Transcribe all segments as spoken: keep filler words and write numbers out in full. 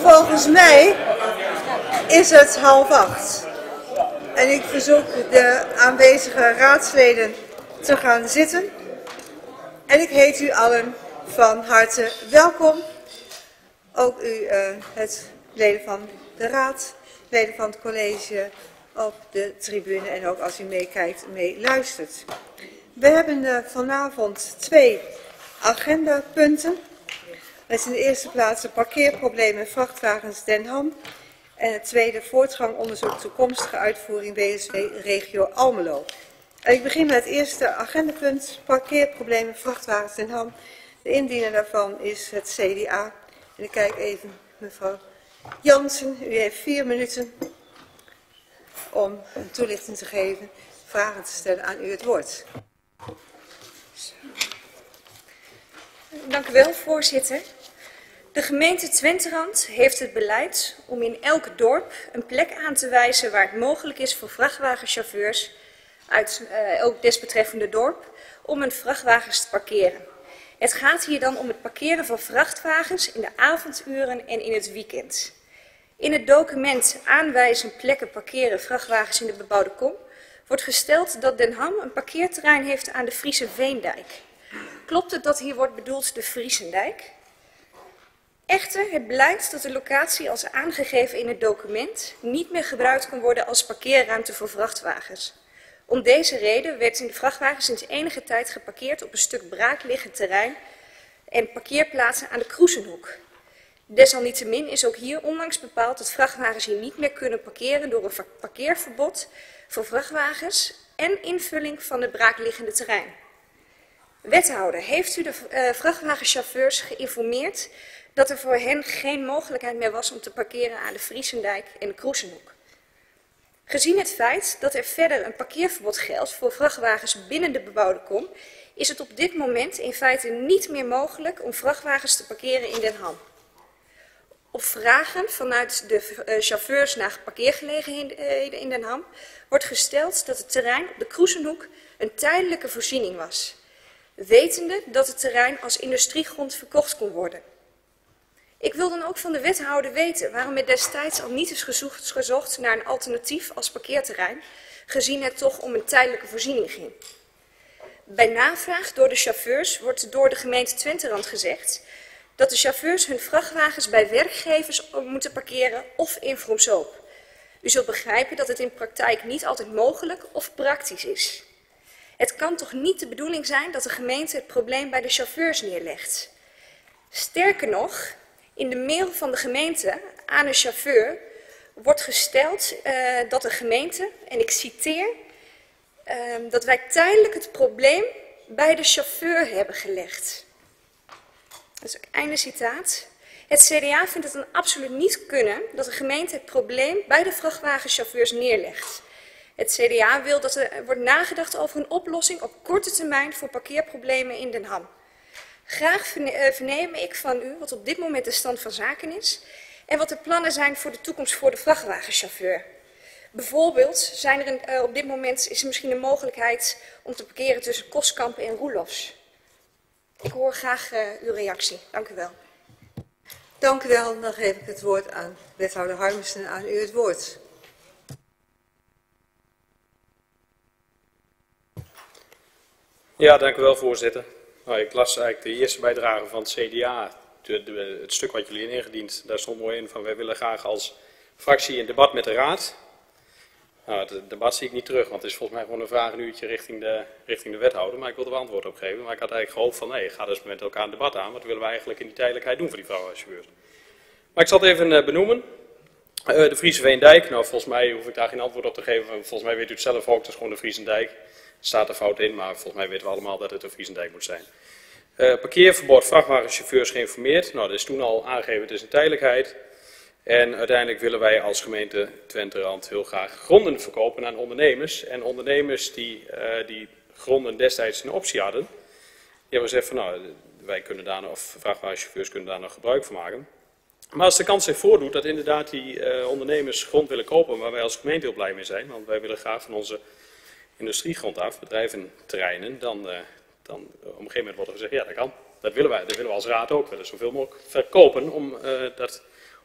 Volgens mij is het half acht. En ik verzoek de aanwezige raadsleden te gaan zitten. En ik heet u allen van harte welkom. Ook u, uh, het leden van de raad, leden van het college op de tribune en ook als u meekijkt, meeluistert. We hebben uh, vanavond twee agendapunten. Dat is in de eerste plaats de parkeerproblemen vrachtwagens Den Ham. En het tweede voortgang onderzoek toekomstige uitvoering B S W regio Almelo. En ik begin met het eerste agendapunt, parkeerproblemen vrachtwagens Den Ham. De indiener daarvan is het C D A. En ik kijk even mevrouw Jansen, u heeft vier minuten om een toelichting te geven, vragen te stellen aan u het woord. Dank u wel, voorzitter. De gemeente Twenterand heeft het beleid om in elk dorp een plek aan te wijzen waar het mogelijk is voor vrachtwagenchauffeurs uit uh, ook desbetreffende dorp om hun vrachtwagens te parkeren. Het gaat hier dan om het parkeren van vrachtwagens in de avonduren en in het weekend. In het document aanwijzen plekken parkeren vrachtwagens in de bebouwde kom wordt gesteld dat Den Ham een parkeerterrein heeft aan de Friese Veendijk. Klopt het dat hier wordt bedoeld de Friesendijk? Echter, het blijkt dat de locatie als aangegeven in het document niet meer gebruikt kan worden als parkeerruimte voor vrachtwagens. Om deze reden werd de vrachtwagen sinds enige tijd geparkeerd op een stuk braakliggend terrein en parkeerplaatsen aan de Kroesenhoek. Desalniettemin is ook hier onlangs bepaald dat vrachtwagens hier niet meer kunnen parkeren door een parkeerverbod voor vrachtwagens en invulling van het braakliggende terrein. Wethouder, heeft u de uh, vrachtwagenchauffeurs geïnformeerd dat er voor hen geen mogelijkheid meer was om te parkeren aan de Friesendijk en de Kroesenhoek? Gezien het feit dat er verder een parkeerverbod geldt voor vrachtwagens binnen de bebouwde kom, is het op dit moment in feite niet meer mogelijk om vrachtwagens te parkeren in Den Ham. Op vragen vanuit de uh, chauffeurs naar parkeergelegenheden in Den Ham wordt gesteld dat het terrein op de Kroesenhoek een tijdelijke voorziening was, wetende dat het terrein als industriegrond verkocht kon worden. Ik wil dan ook van de wethouder weten waarom er destijds al niet is gezocht, gezocht naar een alternatief als parkeerterrein, gezien het toch om een tijdelijke voorziening ging. Bij navraag door de chauffeurs wordt door de gemeente Twenterand gezegd dat de chauffeurs hun vrachtwagens bij werkgevers moeten parkeren of in Vroomsoop. U zult begrijpen dat het in praktijk niet altijd mogelijk of praktisch is. Het kan toch niet de bedoeling zijn dat de gemeente het probleem bij de chauffeurs neerlegt. Sterker nog, in de mail van de gemeente aan een chauffeur wordt gesteld uh, dat de gemeente, en ik citeer, uh, dat wij tijdelijk het probleem bij de chauffeur hebben gelegd. Dat is ook einde citaat. Het C D A vindt het dan absoluut niet kunnen dat de gemeente het probleem bij de vrachtwagenchauffeurs neerlegt. Het C D A wil dat er wordt nagedacht over een oplossing op korte termijn voor parkeerproblemen in Den Ham. Graag verneem ik van u wat op dit moment de stand van zaken is en wat de plannen zijn voor de toekomst voor de vrachtwagenchauffeur. Bijvoorbeeld zijn er een, uh, op dit moment is er misschien een mogelijkheid om te parkeren tussen Kostkampen en Roelofs. Ik hoor graag uh, uw reactie. Dank u wel. Dank u wel. Dan geef ik het woord aan wethouder Harmsen, aan u het woord. Ja, dank u wel, voorzitter. Nou, ik las eigenlijk de eerste bijdrage van het C D A, de, de, het stuk wat jullie hebben ingediend. Daar stond mooi in van wij willen graag als fractie een debat met de raad. Nou, het debat zie ik niet terug, want het is volgens mij gewoon een vraag een uurtje richting de, richting de wethouder. Maar ik wilde er antwoord op geven. Maar ik had eigenlijk gehoopt van nee, ga dus met elkaar een debat aan. Wat willen we eigenlijk in die tijdelijkheid doen voor die vrachtwagenchauffeurs. Maar ik zal het even uh, benoemen. Uh, de Friese Veendijk, nou volgens mij hoef ik daar geen antwoord op te geven. Volgens mij weet u het zelf ook, het is gewoon de Friesendijk. Er staat er fout in, maar volgens mij weten we allemaal dat het een Friesendijk moet zijn. Uh, parkeerverbod, vrachtwagenchauffeurs geïnformeerd. Nou, dat is toen al aangegeven, het is een tijdelijkheid. En uiteindelijk willen wij als gemeente Twenterand heel graag gronden verkopen aan ondernemers. En ondernemers die uh, die gronden destijds een optie hadden, die hebben gezegd van nou, wij kunnen daar nog, of vrachtwagenchauffeurs kunnen daar nog gebruik van maken. Maar als de kans zich voordoet dat inderdaad die uh, ondernemers grond willen kopen, waar wij als gemeente heel blij mee zijn, want wij willen graag van onze industriegrond af, bedrijventerreinen, dan, uh, dan uh, op een gegeven moment wordt er gezegd, ja dat kan, dat willen wij, dat willen we als raad ook, we willen zoveel mogelijk verkopen om uh, dat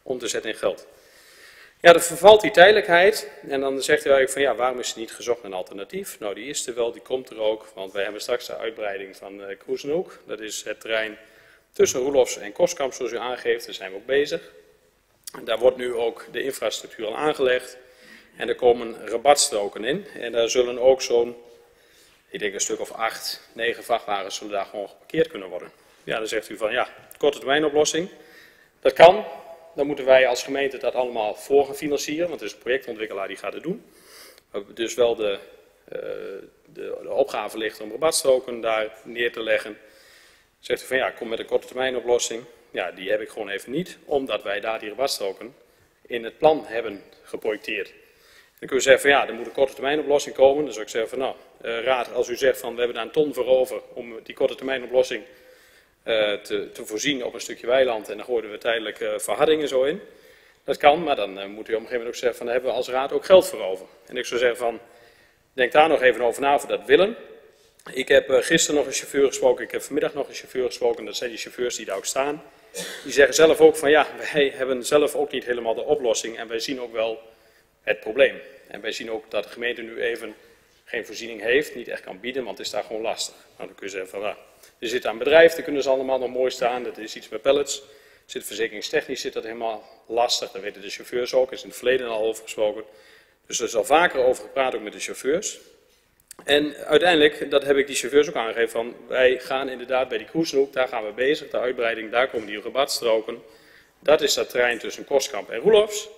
om te zetten in geld. Ja, dan vervalt die tijdelijkheid en dan zegt u eigenlijk van ja, waarom is er niet gezocht naar een alternatief? Nou, die is er wel, die komt er ook, want wij hebben straks de uitbreiding van uh, Kroesenhoek. Dat is het terrein tussen Roelofs en Kostkamp, zoals u aangeeft, daar zijn we ook bezig. En daar wordt nu ook de infrastructuur al aangelegd en er komen rabatstroken in. En daar zullen ook zo'n, ik denk een stuk of acht, negen vrachtwagens zullen daar gewoon geparkeerd kunnen worden. Ja, dan zegt u van ja, korte termijn oplossing, dat kan. Dan moeten wij als gemeente dat allemaal voor gaan financieren, want het is een projectontwikkelaar die gaat het doen. Dus wel de, uh, de, de opgave ligt om rabatstroken daar neer te leggen. Zegt u van ja, kom met een korte termijn oplossing. Ja, die heb ik gewoon even niet, omdat wij daar die rabatstroken in het plan hebben geprojecteerd. Dan kun je zeggen van ja, er moet een korte termijn oplossing komen. Dan zou ik zeggen van nou, uh, raad, als u zegt van we hebben daar een ton voor over om die korte termijn oplossing Uh, te, te voorzien op een stukje weiland en dan gooien we tijdelijk uh, verhardingen zo in. Dat kan, maar dan uh, moet u op een gegeven moment ook zeggen van daar hebben we als raad ook geld voor over. En ik zou zeggen van, denk daar nog even over na of we dat willen. Ik heb uh, gisteren nog een chauffeur gesproken, ik heb vanmiddag nog een chauffeur gesproken, dat zijn die chauffeurs die daar ook staan. Die zeggen zelf ook van ja, wij hebben zelf ook niet helemaal de oplossing en wij zien ook wel het probleem. En wij zien ook dat de gemeente nu even geen voorziening heeft, niet echt kan bieden, want het is daar gewoon lastig. Nou, dan kun je zeggen van, nou, er zit aan een bedrijf, daar kunnen ze allemaal nog mooi staan, dat is iets met pallets. Zit verzekeringstechnisch zit dat helemaal lastig, daar weten de chauffeurs ook, er is in het verleden al over gesproken. Dus er is al vaker over gepraat, ook met de chauffeurs. En uiteindelijk, dat heb ik die chauffeurs ook aangegeven, van wij gaan inderdaad bij die Kroesenhoek, daar gaan we bezig, de uitbreiding, daar komen die rabatstroken. Dat is dat terrein tussen Kostkamp en Roelofs.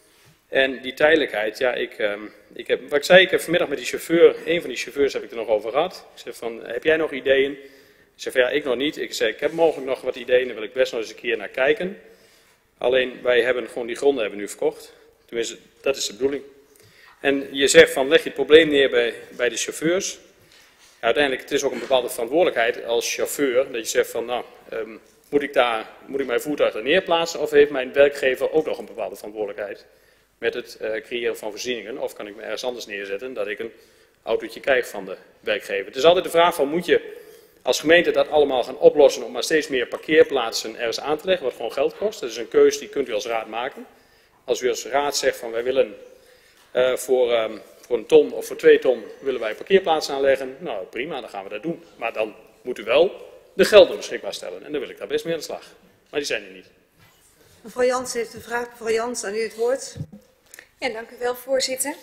En die tijdelijkheid, ja, ik, um, ik heb, wat ik zei, ik heb vanmiddag met die chauffeur, een van die chauffeurs heb ik er nog over gehad. Ik zei van, heb jij nog ideeën? Ik zei van, ja, ik nog niet. Ik zei, ik heb mogelijk nog wat ideeën, daar wil ik best nog eens een keer naar kijken. Alleen, wij hebben gewoon die gronden hebben we nu verkocht. Tenminste, dat is de bedoeling. En je zegt van, leg je het probleem neer bij, bij de chauffeurs. Ja, uiteindelijk, het is ook een bepaalde verantwoordelijkheid als chauffeur, dat je zegt van, nou, um, moet ik daar, moet ik mijn voertuig er neerplaatsen of heeft mijn werkgever ook nog een bepaalde verantwoordelijkheid? Met het uh, creëren van voorzieningen, of kan ik me ergens anders neerzetten dat ik een autootje krijg van de werkgever. Het is altijd de vraag van, moet je als gemeente dat allemaal gaan oplossen om maar steeds meer parkeerplaatsen ergens aan te leggen, wat gewoon geld kost. Dat is een keuze die kunt u als raad maken. Als u als raad zegt van wij willen uh, voor, um, voor een ton of voor twee ton willen wij parkeerplaatsen aanleggen, nou prima, dan gaan we dat doen. Maar dan moet u wel de gelden beschikbaar stellen en dan wil ik daar best mee aan de slag. Maar die zijn er niet. Mevrouw Jans heeft een vraag. Mevrouw Jans, aan u het woord. Ja, dank u wel, voorzitter.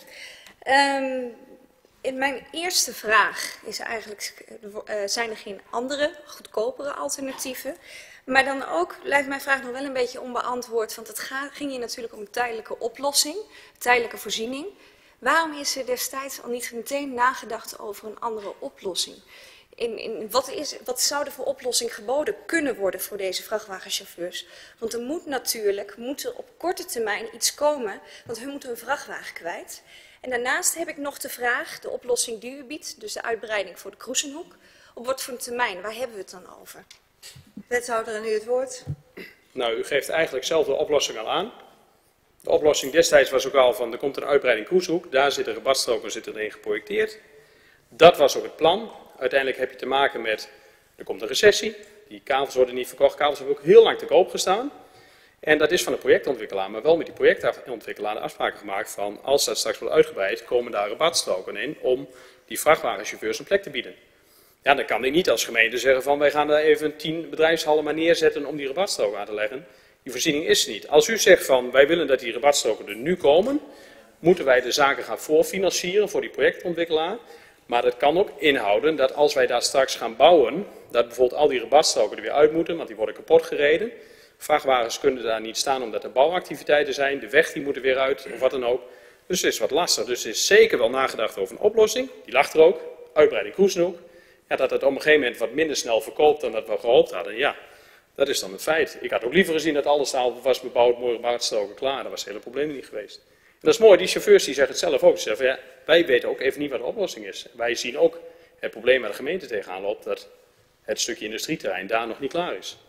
Um, in mijn eerste vraag is eigenlijk, uh, zijn er geen andere, goedkopere alternatieven. Maar dan ook blijft mijn vraag nog wel een beetje onbeantwoord, want het ging hier natuurlijk om een tijdelijke oplossing, tijdelijke voorziening. Waarom is er destijds al niet meteen nagedacht over een andere oplossing? In, in, wat, is, wat zou er voor oplossing geboden kunnen worden voor deze vrachtwagenchauffeurs? Want er moet natuurlijk moet er op korte termijn iets komen, want hun moeten hun vrachtwagen kwijt. En daarnaast heb ik nog de vraag, de oplossing die u biedt, dus de uitbreiding voor de Kroesenhoek, op wat voor een termijn, waar hebben we het dan over? Wethouder, aan u het woord. Nou, u geeft eigenlijk zelf de oplossing al aan. De oplossing destijds was ook al van, er komt een uitbreiding Kroesenhoek, daar zitten rabatstroken zitten erin geprojecteerd. Dat was ook het plan. Uiteindelijk heb je te maken met, er komt een recessie, die kavels worden niet verkocht, kavels hebben ook heel lang te koop gestaan. En dat is van de projectontwikkelaar, maar wel met die projectontwikkelaar de afspraken gemaakt van, als dat straks wordt uitgebreid, komen daar rabatstroken in om die vrachtwagenchauffeurs een plek te bieden. Ja, dan kan ik niet als gemeente zeggen van, wij gaan daar even tien bedrijfshallen maar neerzetten om die rabatstroken aan te leggen. Die voorziening is er niet. Als u zegt van, wij willen dat die rabatstroken er nu komen, moeten wij de zaken gaan voorfinancieren voor die projectontwikkelaar. Maar dat kan ook inhouden dat als wij daar straks gaan bouwen, dat bijvoorbeeld al die rabatstroken er weer uit moeten, want die worden kapot gereden. Vrachtwagens kunnen daar niet staan omdat er bouwactiviteiten zijn, de weg die moet er weer uit of wat dan ook. Dus het is wat lastig. Dus er is zeker wel nagedacht over een oplossing, die lag er ook, uitbreiding Kroesenhoek. Ja, dat het op een gegeven moment wat minder snel verkoopt dan dat we gehoopt hadden, ja, dat is dan het feit. Ik had ook liever gezien dat alles al was bebouwd, mooie rabatstroken klaar, dat was het hele probleem niet geweest. En dat is mooi, die chauffeurs die zeggen het zelf ook. Ze zeggen, ja, wij weten ook even niet wat de oplossing is. Wij zien ook het probleem waar de gemeente tegenaan loopt, dat het stukje industrieterrein daar nog niet klaar is.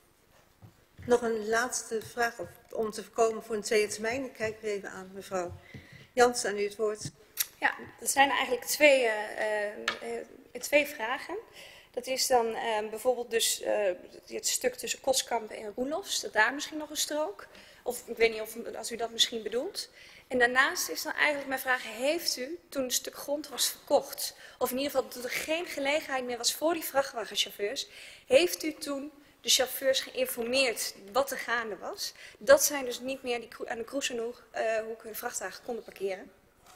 Nog een laatste vraag om te voorkomen voor een tweede termijn. Ik kijk weer even aan mevrouw Jans, aan u het woord. Ja, dat zijn eigenlijk twee, uh, uh, twee vragen. Dat is dan uh, bijvoorbeeld dus uh, het stuk tussen Kostkamp en Roelofs, dat daar misschien nog een strook. Of ik weet niet of als u dat misschien bedoelt. En daarnaast is dan eigenlijk mijn vraag, heeft u toen een stuk grond was verkocht, of in ieder geval dat er geen gelegenheid meer was voor die vrachtwagenchauffeurs, heeft u toen de chauffeurs geïnformeerd wat er gaande was? Dat zij dus niet meer die, aan de Kroesenhoek uh, hun vrachtwagen konden parkeren?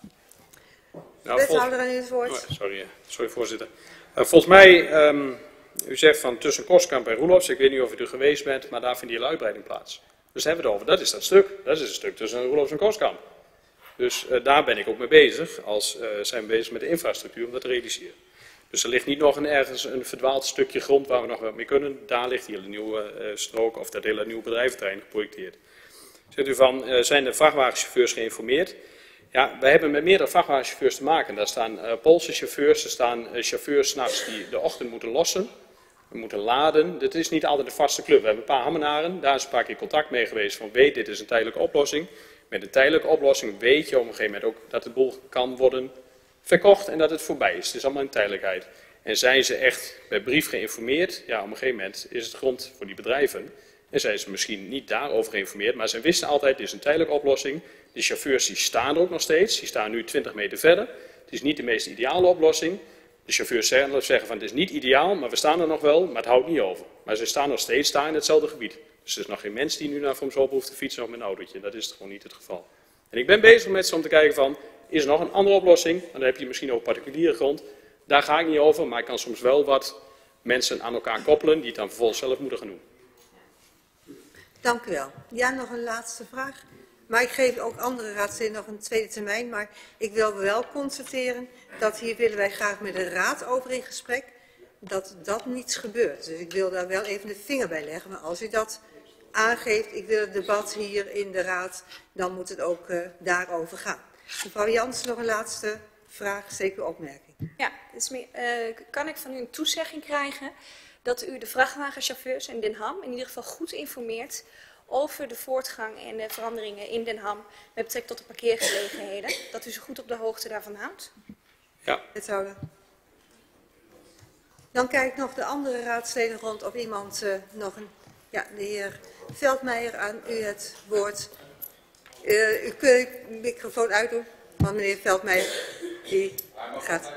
Nou, Wethouder aan u het woord. Oh, sorry, sorry voorzitter. Uh, volgens mij, um, u zegt van tussen Kostkamp en Roelofs, ik weet niet of u er geweest bent, maar daar vindt die uitbreiding plaats. Dus daar hebben we het over, dat is dat stuk. Dat is het stuk tussen Roelofs en Kostkamp. Dus uh, daar ben ik ook mee bezig, als uh, zijn we bezig met de infrastructuur om dat te realiseren. Dus er ligt niet nog een, ergens een verdwaald stukje grond waar we nog wat mee kunnen. Daar ligt hier een nieuwe uh, strook of dat hele nieuwe bedrijventerrein geprojecteerd. Zegt u van, uh, zijn de vrachtwagenchauffeurs geïnformeerd? Ja, wij hebben met meerdere vrachtwagenchauffeurs te maken. Daar staan uh, Poolse chauffeurs, er staan uh, chauffeurs 's nachts die de ochtend moeten lossen. We moeten laden. Dit is niet altijd de vaste club. We hebben een paar Hammenaren, daar is een paar keer contact mee geweest van weet, dit is een tijdelijke oplossing. Met een tijdelijke oplossing weet je op een gegeven moment ook dat de boel kan worden verkocht en dat het voorbij is. Het is allemaal een tijdelijkheid. En zijn ze echt bij brief geïnformeerd? Ja, op een gegeven moment is het grond voor die bedrijven. En zijn ze misschien niet daarover geïnformeerd, maar ze wisten altijd, dit is een tijdelijke oplossing. De chauffeurs die staan er ook nog steeds, die staan nu twintig meter verder. Het is niet de meest ideale oplossing. De chauffeurs zelf zeggen van het is niet ideaal, maar we staan er nog wel, maar het houdt niet over. Maar ze staan nog steeds daar in hetzelfde gebied. Dus er is nog geen mens die nu naar Vroomshoop hoeft te fietsen of met een autootje. Dat is gewoon niet het geval. En ik ben bezig met ze om te kijken van, is er nog een andere oplossing? Dan heb je misschien ook particuliere grond. Daar ga ik niet over, maar ik kan soms wel wat mensen aan elkaar koppelen die het dan vervolgens zelf moeten gaan doen. Dank u wel. Ja, nog een laatste vraag. Maar ik geef ook andere raadsleden nog een tweede termijn. Maar ik wil wel constateren dat hier willen wij graag met de raad over in gesprek. Dat dat niets gebeurt. Dus ik wil daar wel even de vinger bij leggen. Maar als u dat aangeeft, ik wil het debat hier in de raad, dan moet het ook uh, daarover gaan. Mevrouw Jansen, nog een laatste vraag, zeker opmerking. Ja, dus, uh, kan ik van u een toezegging krijgen dat u de vrachtwagenchauffeurs in Den Ham in ieder geval goed informeert over de voortgang en de veranderingen in Den Ham met betrekking tot de parkeergelegenheden, dat u ze goed op de hoogte daarvan houdt? Ja. Wethouder. Dan kijk ik nog de andere raadsleden rond of iemand uh, nog een... Ja, de heer Veldmeijer, aan u het woord. Uh, u kunt de microfoon uitdoen, want meneer Veldmeijer die gaat...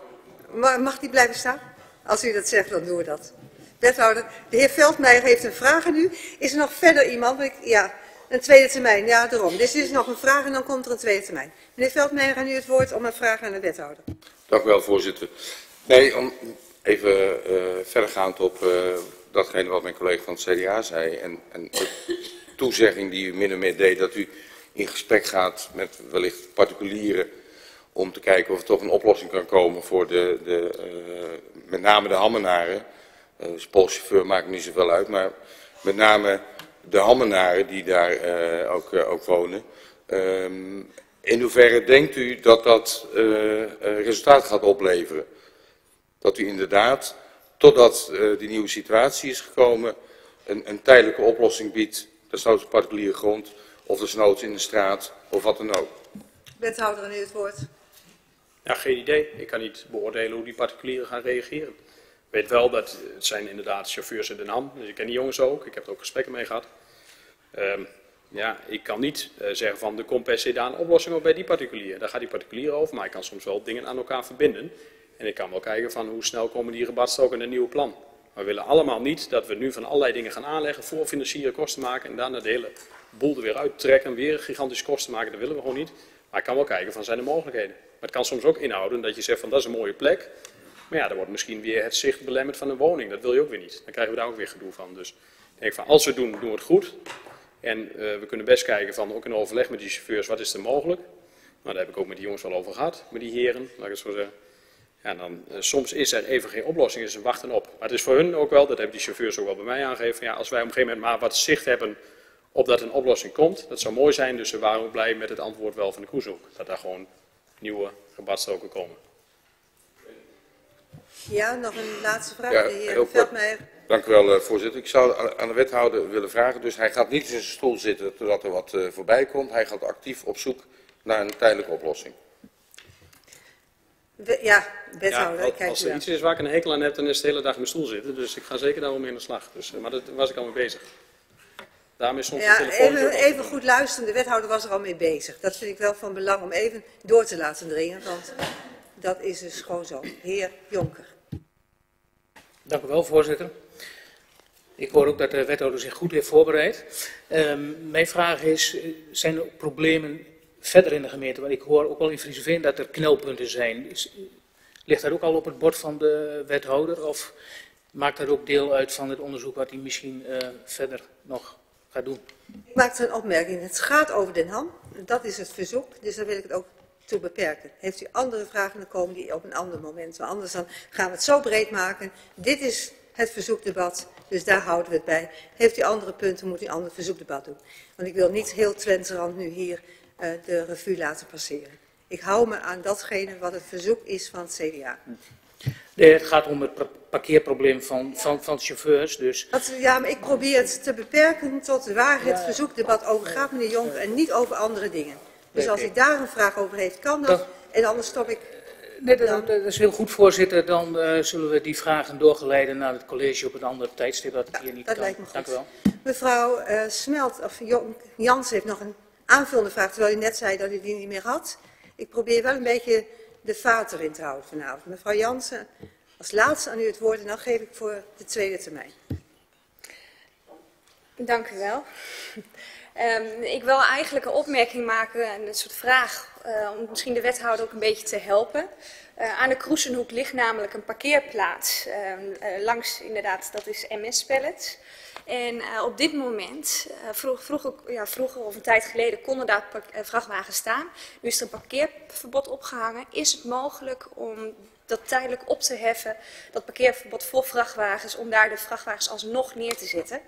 Mag die blijven staan? Als u dat zegt, dan doen we dat. Wethouder, de heer Veldmeijer heeft een vraag aan u. Is er nog verder iemand? Ik, ja, een tweede termijn. Ja, daarom. Dus er is nog een vraag en dan komt er een tweede termijn. Meneer Veldmeijer, aan u het woord om een vraag aan de wethouder. Dank u wel, voorzitter. Nee, om even uh, verdergaand op uh, datgene wat mijn collega van het C D A zei. En, en de toezegging die u min of meer deed, dat u in gesprek gaat met wellicht particulieren om te kijken of er toch een oplossing kan komen voor de, de, uh, met name de Hammenaren. Uh, dus Poolchauffeur maakt niet zoveel uit, maar met name de Hammenaren die daar uh, ook, uh, ook wonen. Um, in hoeverre denkt u dat dat uh, uh, resultaat gaat opleveren? Dat u inderdaad, totdat uh, die nieuwe situatie is gekomen, een, een tijdelijke oplossing biedt, desnoods op particuliere grond, of desnoods in de straat, of wat dan ook. Wethouder, aan u het woord. Ja, geen idee. Ik kan niet beoordelen hoe die particulieren gaan reageren. Ik weet wel dat het zijn inderdaad chauffeurs in Den Ham, dus ik ken die jongens ook, ik heb er ook gesprekken mee gehad. Um, ja, ik kan niet uh, zeggen van er komt per se daar een oplossing op bij die particulier. Daar gaat die particulier over, maar ik kan soms wel dingen aan elkaar verbinden. En ik kan wel kijken van hoe snel komen die rabatstroken in een nieuw plan. Maar we willen allemaal niet dat we nu van allerlei dingen gaan aanleggen, voor financieren kosten maken en daarna de hele boel er weer uittrekken, weer gigantische kosten maken. Dat willen we gewoon niet. Maar ik kan wel kijken van zijn er mogelijkheden. Maar het kan soms ook inhouden dat je zegt van dat is een mooie plek. Maar ja, dan wordt misschien weer het zicht belemmerd van een woning. Dat wil je ook weer niet. Dan krijgen we daar ook weer gedoe van. Dus ik denk van als we het doen, doen we het goed. En uh, we kunnen best kijken van ook in overleg met die chauffeurs, wat is er mogelijk. Nou, daar heb ik ook met die jongens wel over gehad, met die heren, laat ik het zo zeggen. Ja, dan, uh, soms is er even geen oplossing, is er wachten op. Maar het is voor hun ook wel, dat hebben die chauffeurs ook wel bij mij aangegeven. Ja, als wij op een gegeven moment maar wat zicht hebben op dat een oplossing komt, dat zou mooi zijn. Dus ze waren ook blij met het antwoord wel van de Kroesenhoek. Dat daar gewoon nieuwe rabatstroken komen. Ja, nog een laatste vraag, Ja, de heer heel Veldmeijer. Dank u wel, uh, voorzitter. Ik zou aan de wethouder willen vragen, dus hij gaat niet in zijn stoel zitten totdat er wat uh, voorbij komt. Hij gaat actief op zoek naar een tijdelijke oplossing. We, ja, wethouder, Ja, ik kijk als u er aan. iets is waar ik een hekel aan heb, dan is het de hele dag in mijn stoel zitten. Dus ik ga zeker daarom mee aan de slag. Dus, maar daar was ik al mee bezig. Daarmee stond de Ja, telefoon even, ook al. even goed luisteren. De wethouder was er al mee bezig. Dat vind ik wel van belang om even door te laten dringen. Want dat is dus gewoon zo. Heer Jonker. Dank u wel, voorzitter. Ik hoor ook dat de wethouder zich goed heeft voorbereid. Um, mijn vraag is, zijn er ook problemen verder in de gemeente? Want ik hoor ook wel in Frieseveen dat er knelpunten zijn. Is, ligt dat ook al op het bord van de wethouder? Of maakt dat ook deel uit van het onderzoek wat hij misschien uh, verder nog gaat doen? Ik maak er een opmerking. Het gaat over Den Ham. Dat is het verzoek. Dus daar wil ik het ook toe beperken. Heeft u andere vragen, dan komen die op een ander moment. Want anders dan gaan we het zo breed maken. Dit is het verzoekdebat. Dus daar houden we het bij. Heeft u andere punten, moet u een ander verzoekdebat doen. Want ik wil niet heel Twenterand nu hier uh, de revue laten passeren. Ik hou me aan datgene wat het verzoek is van het C D A. Nee, het gaat om het parkeerprobleem van, van, van chauffeurs. Dus... Dat, ja, maar ik probeer het te beperken tot waar het verzoekdebat over gaat, meneer Jonker, en niet over andere dingen. Dus als u daar een vraag over heeft, kan dat. En anders stop ik. Nee, dat, dat is heel goed, voorzitter. Dan uh, zullen we die vragen doorgeleiden naar het college op een ander tijdstip. Dat, ja, hier niet dat kan. lijkt me goed. Dank u wel. Mevrouw uh, Smelt, of Jans heeft nog een aanvullende vraag, terwijl u net zei dat u die niet meer had. Ik probeer wel een beetje de vaart erin te houden vanavond. Mevrouw Jansen, als laatste aan u het woord en dan geef ik voor de tweede termijn. Dank u wel. Um, ik wil eigenlijk een opmerking maken, een soort vraag, uh, om misschien de wethouder ook een beetje te helpen. Uh, aan de Kroesenhoek ligt namelijk een parkeerplaats, uh, uh, langs inderdaad, dat is M S-pallets. En uh, op dit moment, uh, vroeg, vroeger, ja, vroeger of een tijd geleden, konden daar uh, vrachtwagens staan. Nu is er een parkeerverbod opgehangen. Is het mogelijk om dat tijdelijk op te heffen, dat parkeerverbod voor vrachtwagens, om daar de vrachtwagens alsnog neer te zetten?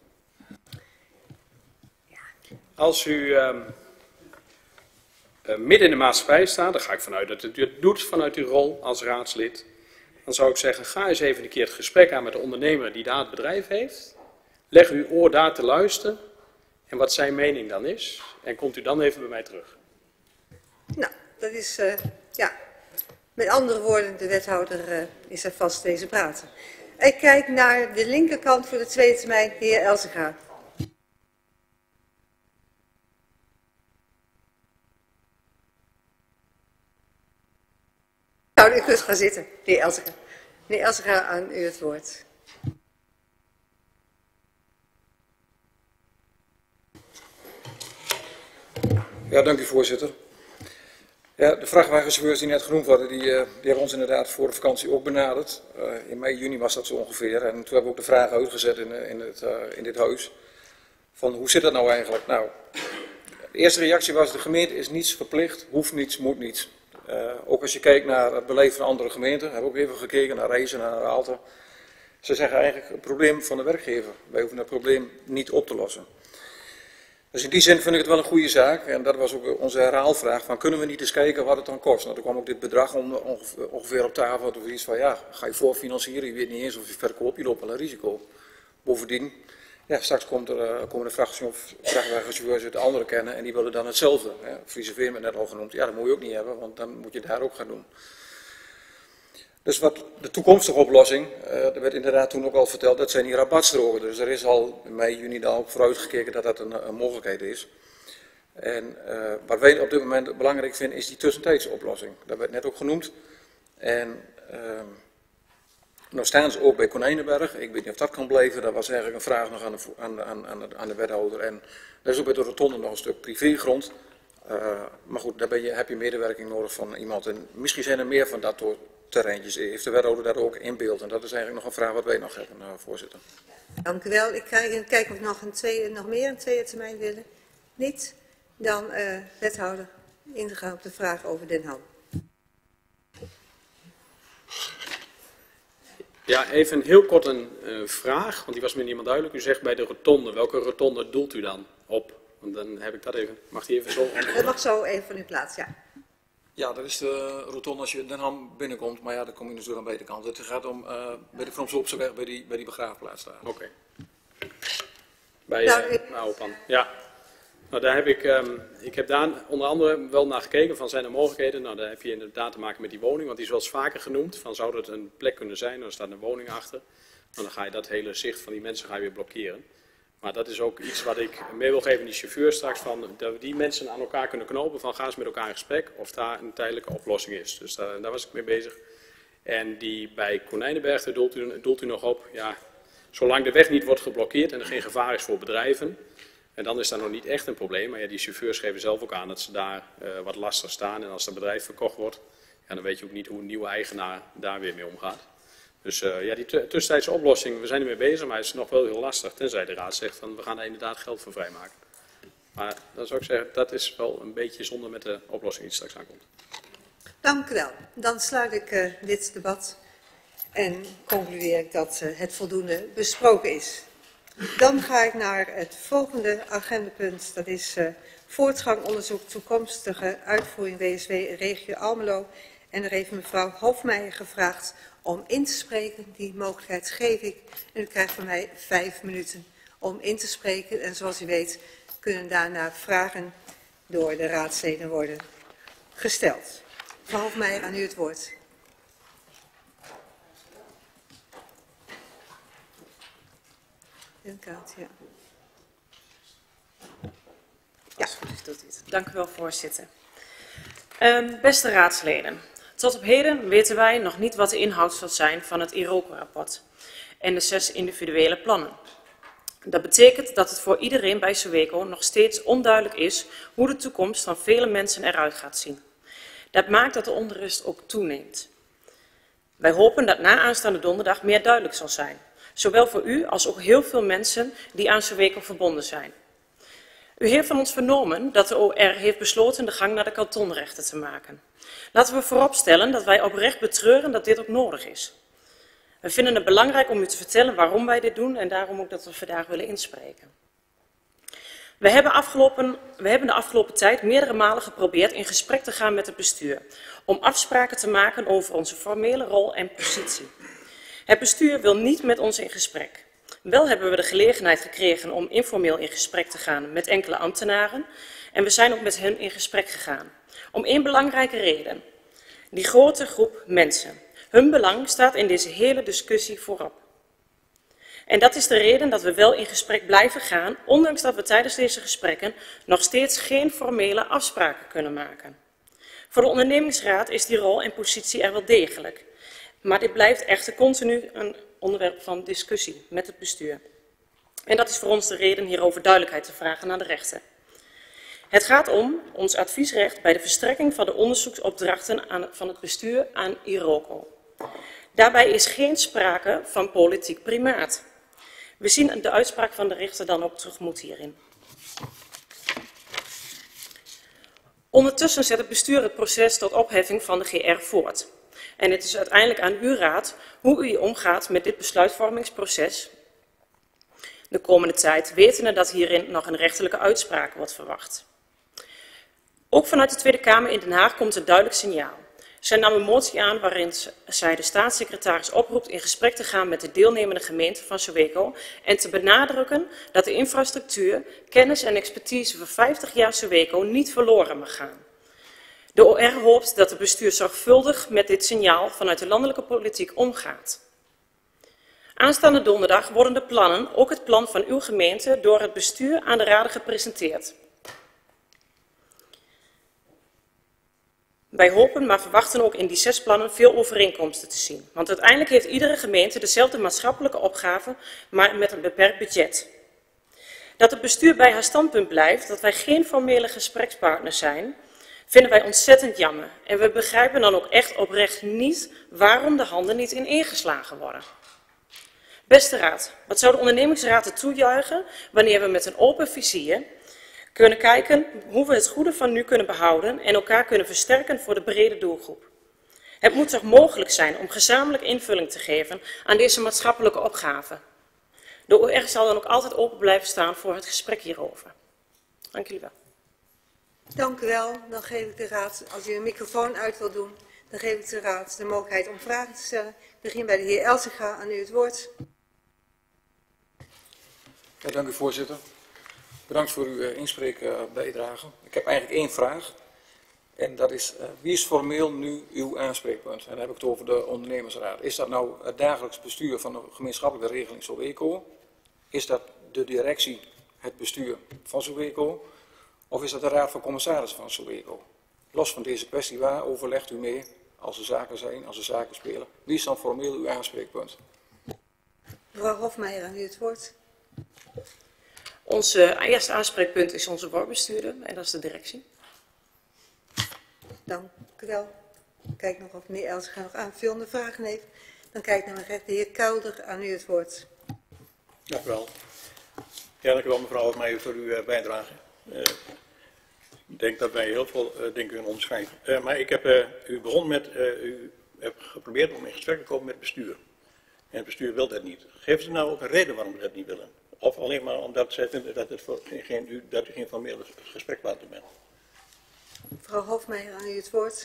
Als u uh, uh, midden in de maatschappij staat, dan ga ik vanuit dat u het doet vanuit uw rol als raadslid. Dan zou ik zeggen, ga eens even een keer het gesprek aan met de ondernemer die daar het bedrijf heeft. Leg uw oor daar te luisteren en wat zijn mening dan is. En komt u dan even bij mij terug. Nou, dat is, uh, ja, met andere woorden, de wethouder uh, is er vast deze praten. Ik kijk naar de linkerkant voor de tweede termijn, de heer Elzega. Nou, u kunt gaan zitten, de heer Elzega. Meneer Elzega, aan u het woord. Ja, dank u voorzitter. Ja, de vrachtwagenchauffeurs die net genoemd worden, die, uh, die hebben ons inderdaad voor de vakantie ook benaderd. Uh, in mei, juni was dat zo ongeveer. En toen hebben we ook de vraag uitgezet in, in, het, uh, in dit huis. Van hoe zit dat nou eigenlijk? Nou, de eerste reactie was, de gemeente is niets verplicht, hoeft niets, moet niets. Uh, ook als je kijkt naar het beleid van andere gemeenten, hebben we ook even gekeken naar Reizen, naar Aalten. Ze zeggen eigenlijk het probleem van de werkgever. Wij hoeven dat probleem niet op te lossen. Dus in die zin vind ik het wel een goede zaak. En dat was ook onze herhaalvraag van kunnen we niet eens kijken wat het dan kost. Nou, er kwam ook dit bedrag ongeveer op tafel. Toen iets van ja, ga je voorfinancieren, je weet niet eens of je verkoopt, je loopt wel een risico. Bovendien, ja, straks komt er, uh, komen de vrachtwagenchauffeurs uit de andere kennen en die willen dan hetzelfde. Ja, Frieseveen werd net al genoemd, ja dat moet je ook niet hebben, want dan moet je daar ook gaan doen. Dus wat de toekomstige oplossing, uh, er werd inderdaad toen ook al verteld, dat zijn die rabatstroken. Dus er is al in mei, juni dan ook vooruitgekeken dat dat een, een mogelijkheid is. En uh, wat wij op dit moment belangrijk vinden is die tussentijdse oplossing. Dat werd net ook genoemd. En uh, nou staan ze ook bij Konijnenberg. Ik weet niet of dat kan blijven. Dat was eigenlijk een vraag nog aan de, aan, aan, aan de, aan de wethouder. En er is ook bij de rotonde nog een stuk privégrond. Uh, maar goed, daar ben je, heb je medewerking nodig van iemand. En misschien zijn er meer van dat soort terreintjes. Heeft de wethouder daar ook in beeld? En dat is eigenlijk nog een vraag wat wij nog hebben, uh, voorzitter. Dank u wel. Ik kijk, kijk of nog, een tweede, nog meer een tweede termijn willen. Niet? Dan uh, wethouder ingaan op de vraag over Den Ham. Ja, even heel kort een uh, vraag, want die was me niet helemaal duidelijk. U zegt bij de rotonde. Welke rotonde doelt u dan op? Want dan heb ik dat even. Mag die even zo? Dat mag zo even van uw plaats, ja. Ja, dat is de rotonde als je Den Ham binnenkomt, maar ja, dan kom je natuurlijk aan beide kanten. Het gaat om uh, bij de Fromsloopseweg, bij die, bij die begraafplaats staan. Oké. Okay. Bij uh, nou, pan. Ja. Nou, daar heb ik, um, ik heb daar onder andere wel naar gekeken van zijn er mogelijkheden. Nou, daar heb je inderdaad te maken met die woning, want die is wel eens vaker genoemd. Van zou dat een plek kunnen zijn, dan staat een woning achter. Nou, dan ga je dat hele zicht van die mensen ga je weer blokkeren. Maar dat is ook iets wat ik mee wil geven aan die chauffeurs straks, van, dat we die mensen aan elkaar kunnen knopen van ga eens met elkaar in gesprek of daar een tijdelijke oplossing is. Dus daar, daar was ik mee bezig. En die bij Konijnenberg, daar doelt u, doelt u nog op, ja, zolang de weg niet wordt geblokkeerd en er geen gevaar is voor bedrijven, en dan is dat nog niet echt een probleem. Maar ja, die chauffeurs geven zelf ook aan dat ze daar uh, wat lastig staan. En als dat bedrijf verkocht wordt, ja, dan weet je ook niet hoe een nieuwe eigenaar daar weer mee omgaat. Dus uh, ja, die tussentijdse oplossing, we zijn ermee bezig, maar het is nog wel heel lastig. Tenzij de raad zegt van we gaan er inderdaad geld voor vrijmaken. Maar dan zou ik zeggen, dat is wel een beetje zonde met de oplossing die straks aankomt. Dank u wel. Dan sluit ik uh, dit debat en concludeer ik dat uh, het voldoende besproken is. Dan ga ik naar het volgende agendapunt. Dat is uh, voortgang onderzoek toekomstige uitvoering W S W regio Almelo. En er heeft mevrouw Hofmeijer gevraagd om in te spreken. Die mogelijkheid geef ik. En u krijgt van mij vijf minuten om in te spreken. En zoals u weet kunnen daarna vragen door de raadsleden worden gesteld. Mevrouw Hofmeijer, aan u het woord. Kaart, ja. Ja, doet dit. Dank u wel, voorzitter. Um, beste raadsleden, tot op heden weten wij nog niet wat de inhoud zal zijn van het IROCO-rapport en de zes individuele plannen. Dat betekent dat het voor iedereen bij Soweco nog steeds onduidelijk is hoe de toekomst van vele mensen eruit gaat zien. Dat maakt dat de onrust ook toeneemt. Wij hopen dat na aanstaande donderdag meer duidelijk zal zijn. Zowel voor u als ook heel veel mensen die aan Soweco verbonden zijn. U heeft van ons vernomen dat de O R heeft besloten de gang naar de kantonrechter te maken. Laten we vooropstellen dat wij oprecht betreuren dat dit ook nodig is. We vinden het belangrijk om u te vertellen waarom wij dit doen en daarom ook dat we vandaag willen inspreken. We hebben, afgelopen, we hebben de afgelopen tijd meerdere malen geprobeerd in gesprek te gaan met het bestuur, om afspraken te maken over onze formele rol en positie. Het bestuur wil niet met ons in gesprek. Wel hebben we de gelegenheid gekregen om informeel in gesprek te gaan met enkele ambtenaren en we zijn ook met hen in gesprek gegaan. Om één belangrijke reden. Die grote groep mensen. Hun belang staat in deze hele discussie voorop. En dat is de reden dat we wel in gesprek blijven gaan, ondanks dat we tijdens deze gesprekken nog steeds geen formele afspraken kunnen maken. Voor de ondernemingsraad is die rol en positie er wel degelijk. Maar dit blijft echter continu een onderwerp van discussie met het bestuur. En dat is voor ons de reden hierover duidelijkheid te vragen naar de rechter. Het gaat om ons adviesrecht bij de verstrekking van de onderzoeksopdrachten aan, van het bestuur aan IROCO. Daarbij is geen sprake van politiek primaat. We zien de uitspraak van de rechter dan ook tegemoet hierin. Ondertussen zet het bestuur het proces tot opheffing van de G R voort. En het is uiteindelijk aan uw raad hoe u omgaat met dit besluitvormingsproces de komende tijd, wetende dat hierin nog een rechterlijke uitspraak wordt verwacht. Ook vanuit de Tweede Kamer in Den Haag komt een duidelijk signaal. Zij nam een motie aan waarin zij de staatssecretaris oproept in gesprek te gaan met de deelnemende gemeente van Soweco en te benadrukken dat de infrastructuur, kennis en expertise voor vijftig jaar Soweco niet verloren mag gaan. De O R hoopt dat het bestuur zorgvuldig met dit signaal vanuit de landelijke politiek omgaat. Aanstaande donderdag worden de plannen, ook het plan van uw gemeente, door het bestuur aan de raden gepresenteerd. Wij hopen, maar verwachten ook in die zes plannen veel overeenkomsten te zien. Want uiteindelijk heeft iedere gemeente dezelfde maatschappelijke opgave, maar met een beperkt budget. Dat het bestuur bij haar standpunt blijft dat wij geen formele gesprekspartners zijn, vinden wij ontzettend jammer. En we begrijpen dan ook echt oprecht niet waarom de handen niet ineengeslagen worden. Beste raad, wat zou de ondernemingsraad er toejuichen wanneer we met een open vizier kunnen kijken hoe we het goede van nu kunnen behouden en elkaar kunnen versterken voor de brede doelgroep. Het moet toch mogelijk zijn om gezamenlijk invulling te geven aan deze maatschappelijke opgave. De O R zal dan ook altijd open blijven staan voor het gesprek hierover. Dank jullie wel. Dank u wel. Dan geef ik de raad, als u een microfoon uit wilt doen, dan geef ik de raad de mogelijkheid om vragen te stellen. Ik begin bij de heer Elsinga, aan u het woord. Ja, dank u voorzitter. Bedankt voor uw uh, inspreekbijdrage. Uh, ik heb eigenlijk één vraag. En dat is, uh, wie is formeel nu uw aanspreekpunt? En dan heb ik het over de ondernemersraad. Is dat nou het dagelijks bestuur van de gemeenschappelijke regeling Soweco? Is dat de directie, het bestuur van Soweco? Of is dat de raad van commissarissen van Soweco? Los van deze kwestie, waar overlegt u mee als er zaken zijn, als er zaken spelen? Wie is dan formeel uw aanspreekpunt? Mevrouw Hofmeijer, aan u het woord. Ons uh, eerste aanspreekpunt is onze worpbestuurder en dat is de directie. Dank u wel. Ik kijk nog of meneer Elsinga nog aanvullende vragen heeft. Dan kijk ik naar mijn rechter. De heer Kelder, aan u het woord. Dank u wel. Ja, dank u wel mevrouw Hofmeijer voor uw uh, bijdrage. Uh, ik denk dat wij heel veel uh, dingen kunnen onderschrijven. Uh, maar ik heb, uh, u begon met, uh, u hebt geprobeerd om in gesprek te komen met het bestuur. En het bestuur wil dat niet. Geven ze nou ook een reden waarom ze dat niet willen? Of alleen maar omdat zij vinden dat, het voor geen, u, dat u geen formeel gesprek laten bent? Mevrouw Hofmeijer, aan u het woord.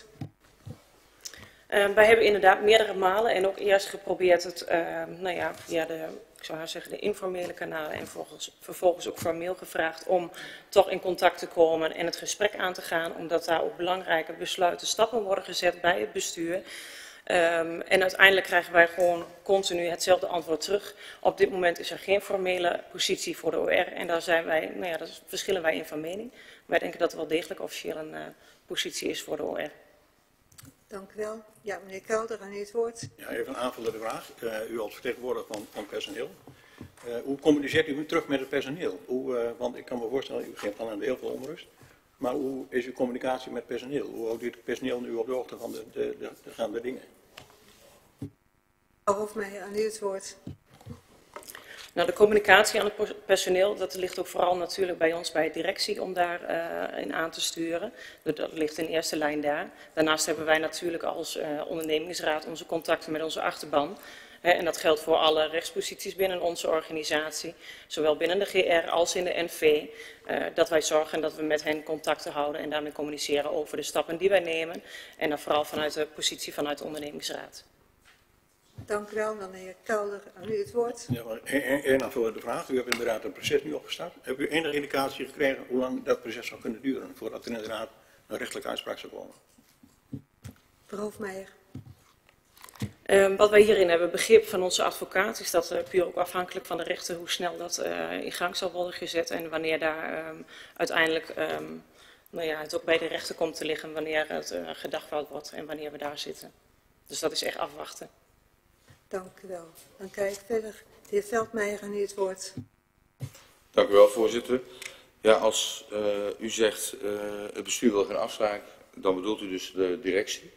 Uh, wij hebben inderdaad meerdere malen en ook eerst geprobeerd het, uh, nou ja, via de, ik zou haar zeggen, de informele kanalen en vervolgens, vervolgens ook formeel gevraagd om toch in contact te komen en het gesprek aan te gaan, omdat daar ook belangrijke besluiten, stappen worden gezet bij het bestuur. Um, en uiteindelijk krijgen wij gewoon continu hetzelfde antwoord terug. Op dit moment is er geen formele positie voor de O R en daar zijn wij, nou ja, daar verschillen wij in van mening. Wij denken dat er wel degelijk officieel een uh, positie is voor de O R. Dank u wel. Ja, meneer Kelder, aan u het woord. Ja, even een aanvullende vraag. Uh, u als vertegenwoordiger van, van personeel. Uh, hoe communiceert u terug met het personeel? Hoe, uh, want ik kan me voorstellen, u geeft dan aan heel veel onrust. Maar hoe is uw communicatie met personeel? Hoe houdt u het personeel nu op de hoogte van de, de, de, de gaande dingen? Mevrouw Hofmeijer, aan u het woord. Nou, de communicatie aan het personeel, dat ligt ook vooral natuurlijk bij ons, bij de directie, om daarin uh, in aan te sturen. Dat ligt in eerste lijn daar. Daarnaast hebben wij natuurlijk als uh, ondernemingsraad onze contacten met onze achterban. Hè, en dat geldt voor alle rechtsposities binnen onze organisatie, zowel binnen de G R als in de N V. Uh, dat wij zorgen dat we met hen contacten houden en daarmee communiceren over de stappen die wij nemen. En dan vooral vanuit de positie vanuit de ondernemingsraad. Dank u wel. Dan de heer Kelder, aan u het woord. Ja, maar één aanvullende vraag. U hebt inderdaad een proces nu opgestart. Hebt u enige indicatie gekregen hoe lang dat proces zou kunnen duren voordat er inderdaad een rechtelijke uitspraak zou komen? Mevrouw Hofmeijer. Uh, wat wij hierin hebben begrip van onze advocaat is dat uh, puur ook afhankelijk van de rechter hoe snel dat uh, in gang zal worden gezet en wanneer daar um, uiteindelijk um, nou ja, het ook bij de rechter komt te liggen, wanneer het uh, gedagvaard wordt en wanneer we daar zitten. Dus dat is echt afwachten. Dank u wel. Dan kijk ik verder. De heer Veldmeijer, aan u het woord. Dank u wel, voorzitter. Ja, als uh, u zegt uh, het bestuur wil geen afspraak, dan bedoelt u dus de directie.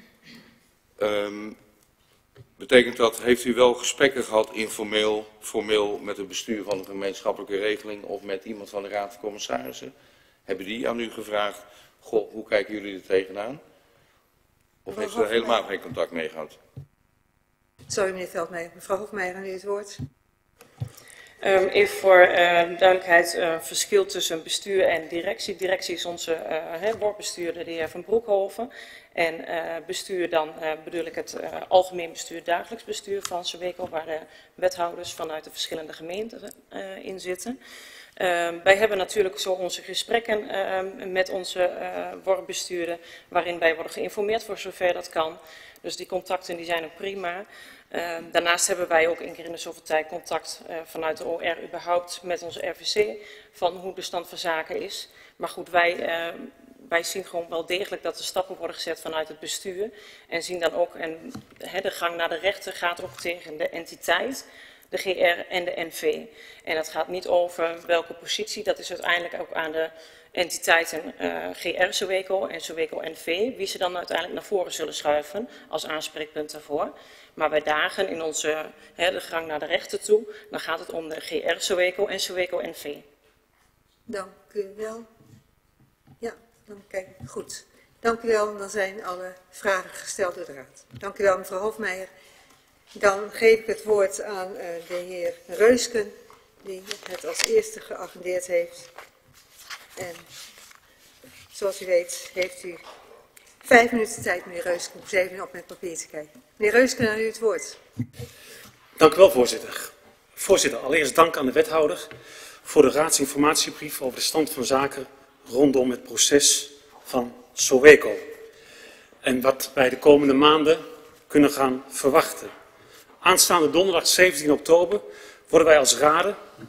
Um, betekent dat, heeft u wel gesprekken gehad informeel, formeel met het bestuur van de gemeenschappelijke regeling of met iemand van de Raad van Commissarissen? Hebben die aan u gevraagd, goh, hoe kijken jullie er tegenaan? Of heeft u er helemaal geen contact mee gehad? Sorry meneer Veldmeijer. Mevrouw Hofmeijer, aan u het woord. Um, even voor uh, duidelijkheid, uh, verschil tussen bestuur en directie. Directie is onze uh, woordbestuurder, de heer Van Broekhoven. En uh, bestuur, dan uh, bedoel ik het uh, algemeen bestuur, dagelijks bestuur van Soweco, waar de wethouders vanuit de verschillende gemeenten uh, in zitten. Uh, wij hebben natuurlijk zo onze gesprekken uh, met onze uh, woordbestuurder, waarin wij worden geïnformeerd voor zover dat kan. Dus die contacten die zijn ook prima. Uh, daarnaast hebben wij ook een keer in de zoveel tijd contact uh, vanuit de O R überhaupt met onze R V C van hoe de stand van zaken is. Maar goed, wij, uh, wij zien gewoon wel degelijk dat er stappen worden gezet vanuit het bestuur. En zien dan ook, en he, de gang naar de rechter gaat ook tegen de entiteit, de G R en de N V. En het gaat niet over welke positie, dat is uiteindelijk ook aan de entiteiten uh, G R Soweco en Soweco N V, wie ze dan uiteindelijk naar voren zullen schuiven als aanspreekpunt daarvoor. Maar wij dagen in onze hè, de gang naar de rechter toe, dan gaat het om de G R Soweco en Soweco N V. Dank u wel. Ja, dan kijk ik goed. Dank u wel, dan zijn alle vragen gesteld door de raad. Dank u wel mevrouw Hofmeijer. Dan geef ik het woord aan uh, de heer Reusken, die het als eerste geagendeerd heeft. En zoals u weet heeft u vijf minuten tijd, meneer Reusken, om even op met papier te kijken. Meneer Reusken, aan u het woord. Dank u wel, voorzitter. Voorzitter, allereerst dank aan de wethouder voor de raadsinformatiebrief over de stand van zaken rondom het proces van Soweco. En wat wij de komende maanden kunnen gaan verwachten. Aanstaande donderdag zeventien oktober worden wij als raden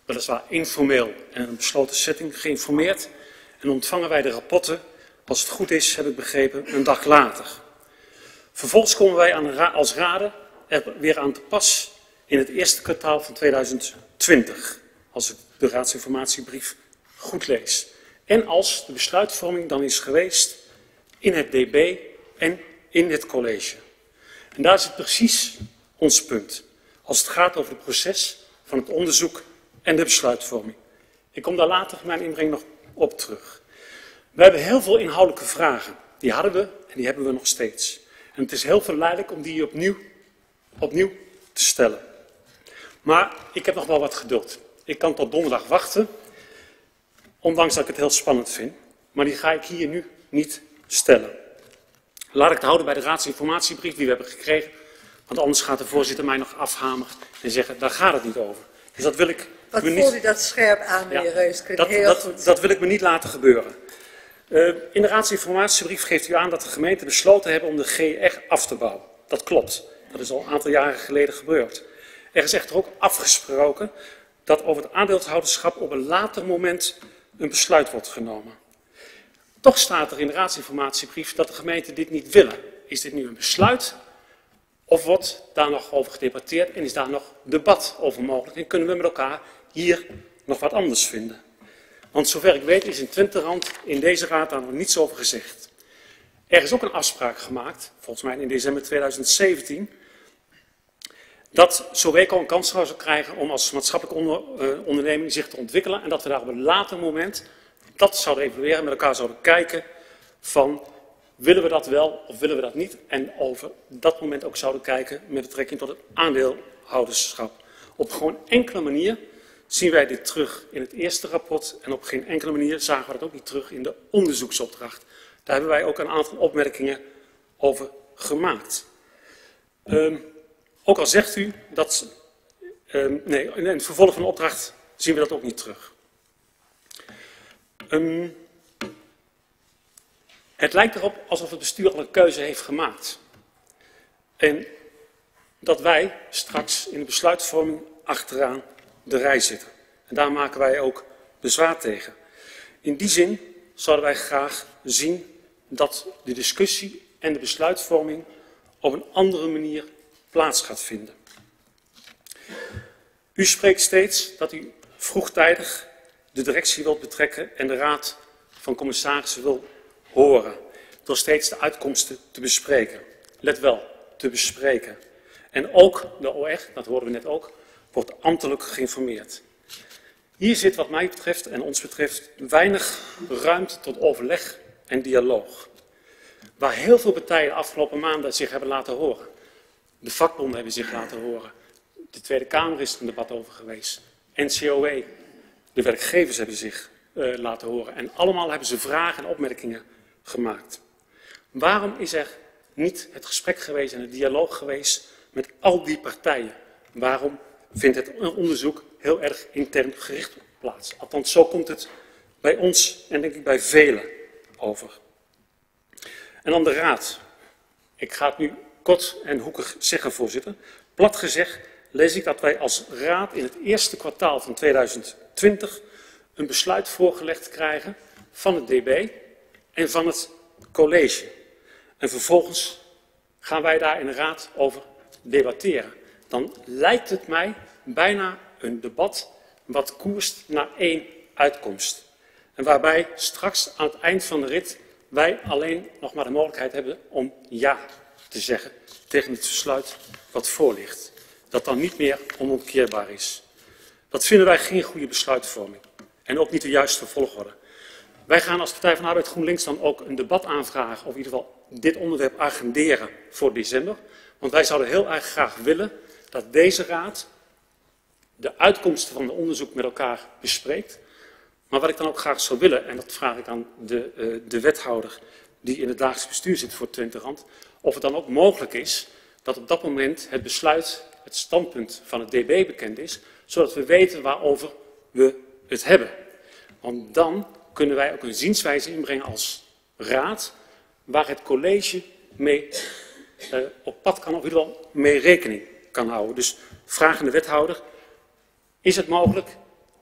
weliswaar informeel en in een besloten setting, geïnformeerd en ontvangen wij de rapporten, als het goed is, heb ik begrepen, een dag later. Vervolgens komen wij aan ra- als raden er weer aan te pas in het eerste kwartaal van tweeduizend twintig, als ik de raadsinformatiebrief goed lees. En als de besluitvorming dan is geweest in het D B en in het college. En daar zit precies ons punt, als het gaat over het proces van het onderzoek en de besluitvorming. Ik kom daar later in mijn inbreng nog op terug. We hebben heel veel inhoudelijke vragen. Die hadden we en die hebben we nog steeds. En het is heel verleidelijk om die opnieuw, opnieuw te stellen. Maar ik heb nog wel wat geduld. Ik kan tot donderdag wachten, ondanks dat ik het heel spannend vind. Maar die ga ik hier nu niet stellen. Laat ik het houden bij de raadsinformatiebrief die we hebben gekregen. Want anders gaat de voorzitter mij nog afhameren en zeggen, daar gaat het niet over. Dus dat wil ik Wat me voelt niet... u dat scherp aan, meneer Ja, Reus? Klinkt dat, heel dat, goed. dat wil ik me niet laten gebeuren. Uh, in de raadsinformatiebrief geeft u aan dat de gemeente besloten hebben om de G R af te bouwen. Dat klopt. Dat is al een aantal jaren geleden gebeurd. Er is echter ook afgesproken dat over het aandeelhouderschap op een later moment een besluit wordt genomen. Toch staat er in de raadsinformatiebrief dat de gemeente dit niet willen. Is dit nu een besluit of wordt daar nog over gedebatteerd en is daar nog debat over mogelijk? En kunnen we met elkaar hier nog wat anders vinden? Want zover ik weet is in Twenterand in deze raad daar nog niets over gezegd. Er is ook een afspraak gemaakt, volgens mij in december tweeduizend zeventien, dat Soweco een kans zou krijgen om als maatschappelijke onder, uh, onderneming zich te ontwikkelen en dat we daar op een later moment dat zouden evalueren, met elkaar zouden kijken van willen we dat wel of willen we dat niet en over dat moment ook zouden kijken met betrekking tot het aandeelhouderschap. Op gewoon enkele manier zien wij dit terug in het eerste rapport en op geen enkele manier zagen we dat ook niet terug in de onderzoeksopdracht. Daar hebben wij ook een aantal opmerkingen over gemaakt. Um, ook al zegt u dat, um, nee, in het vervolg van de opdracht zien we dat ook niet terug. Um, het lijkt erop alsof het bestuur al een keuze heeft gemaakt. En dat wij straks in de besluitvorming achteraan de rij zitten. En daar maken wij ook bezwaar tegen. In die zin zouden wij graag zien dat de discussie en de besluitvorming op een andere manier plaats gaat vinden. U spreekt steeds dat u vroegtijdig de directie wilt betrekken en de raad van commissarissen wil horen. Door steeds de uitkomsten te bespreken. Let wel, te bespreken. En ook de O R, dat hoorden we net ook, wordt ambtelijk geïnformeerd. Hier zit wat mij betreft en ons betreft weinig ruimte tot overleg en dialoog. Waar heel veel partijen de afgelopen maanden zich hebben laten horen. De vakbonden hebben zich laten horen. De Tweede Kamer is er een debat over geweest. N C O E, de werkgevers hebben zich uh, laten horen. En allemaal hebben ze vragen en opmerkingen gemaakt. Waarom is er niet het gesprek geweest en het dialoog geweest met al die partijen? Waarom vindt het onderzoek heel erg intern gericht plaats? Althans, zo komt het bij ons en denk ik bij velen over. En dan de raad. Ik ga het nu kort en hoekig zeggen, voorzitter. Plat gezegd lees ik dat wij als raad in het eerste kwartaal van tweeduizend twintig een besluit voorgelegd krijgen van het D B en van het college. En vervolgens gaan wij daar in de raad over debatteren. Dan lijkt het mij bijna een debat wat koerst naar één uitkomst. En waarbij straks aan het eind van de rit wij alleen nog maar de mogelijkheid hebben om ja te zeggen tegen het besluit wat voor ligt. Dat dan niet meer onomkeerbaar is. Dat vinden wij geen goede besluitvorming. En ook niet de juiste volgorde. Wij gaan als Partij van de Arbeid GroenLinks dan ook een debat aanvragen, of in ieder geval dit onderwerp agenderen voor december. Want wij zouden heel erg graag willen dat deze raad de uitkomsten van het onderzoek met elkaar bespreekt. Maar wat ik dan ook graag zou willen, en dat vraag ik aan de, uh, de wethouder die in het dagelijks bestuur zit voor Twenterand, of het dan ook mogelijk is dat op dat moment het besluit, het standpunt van het D B bekend is, zodat we weten waarover we het hebben. Want dan kunnen wij ook een zienswijze inbrengen als raad, waar het college mee uh, op pad kan, of in ieder geval mee rekening kan houden. Dus vraag aan de wethouder, is het mogelijk?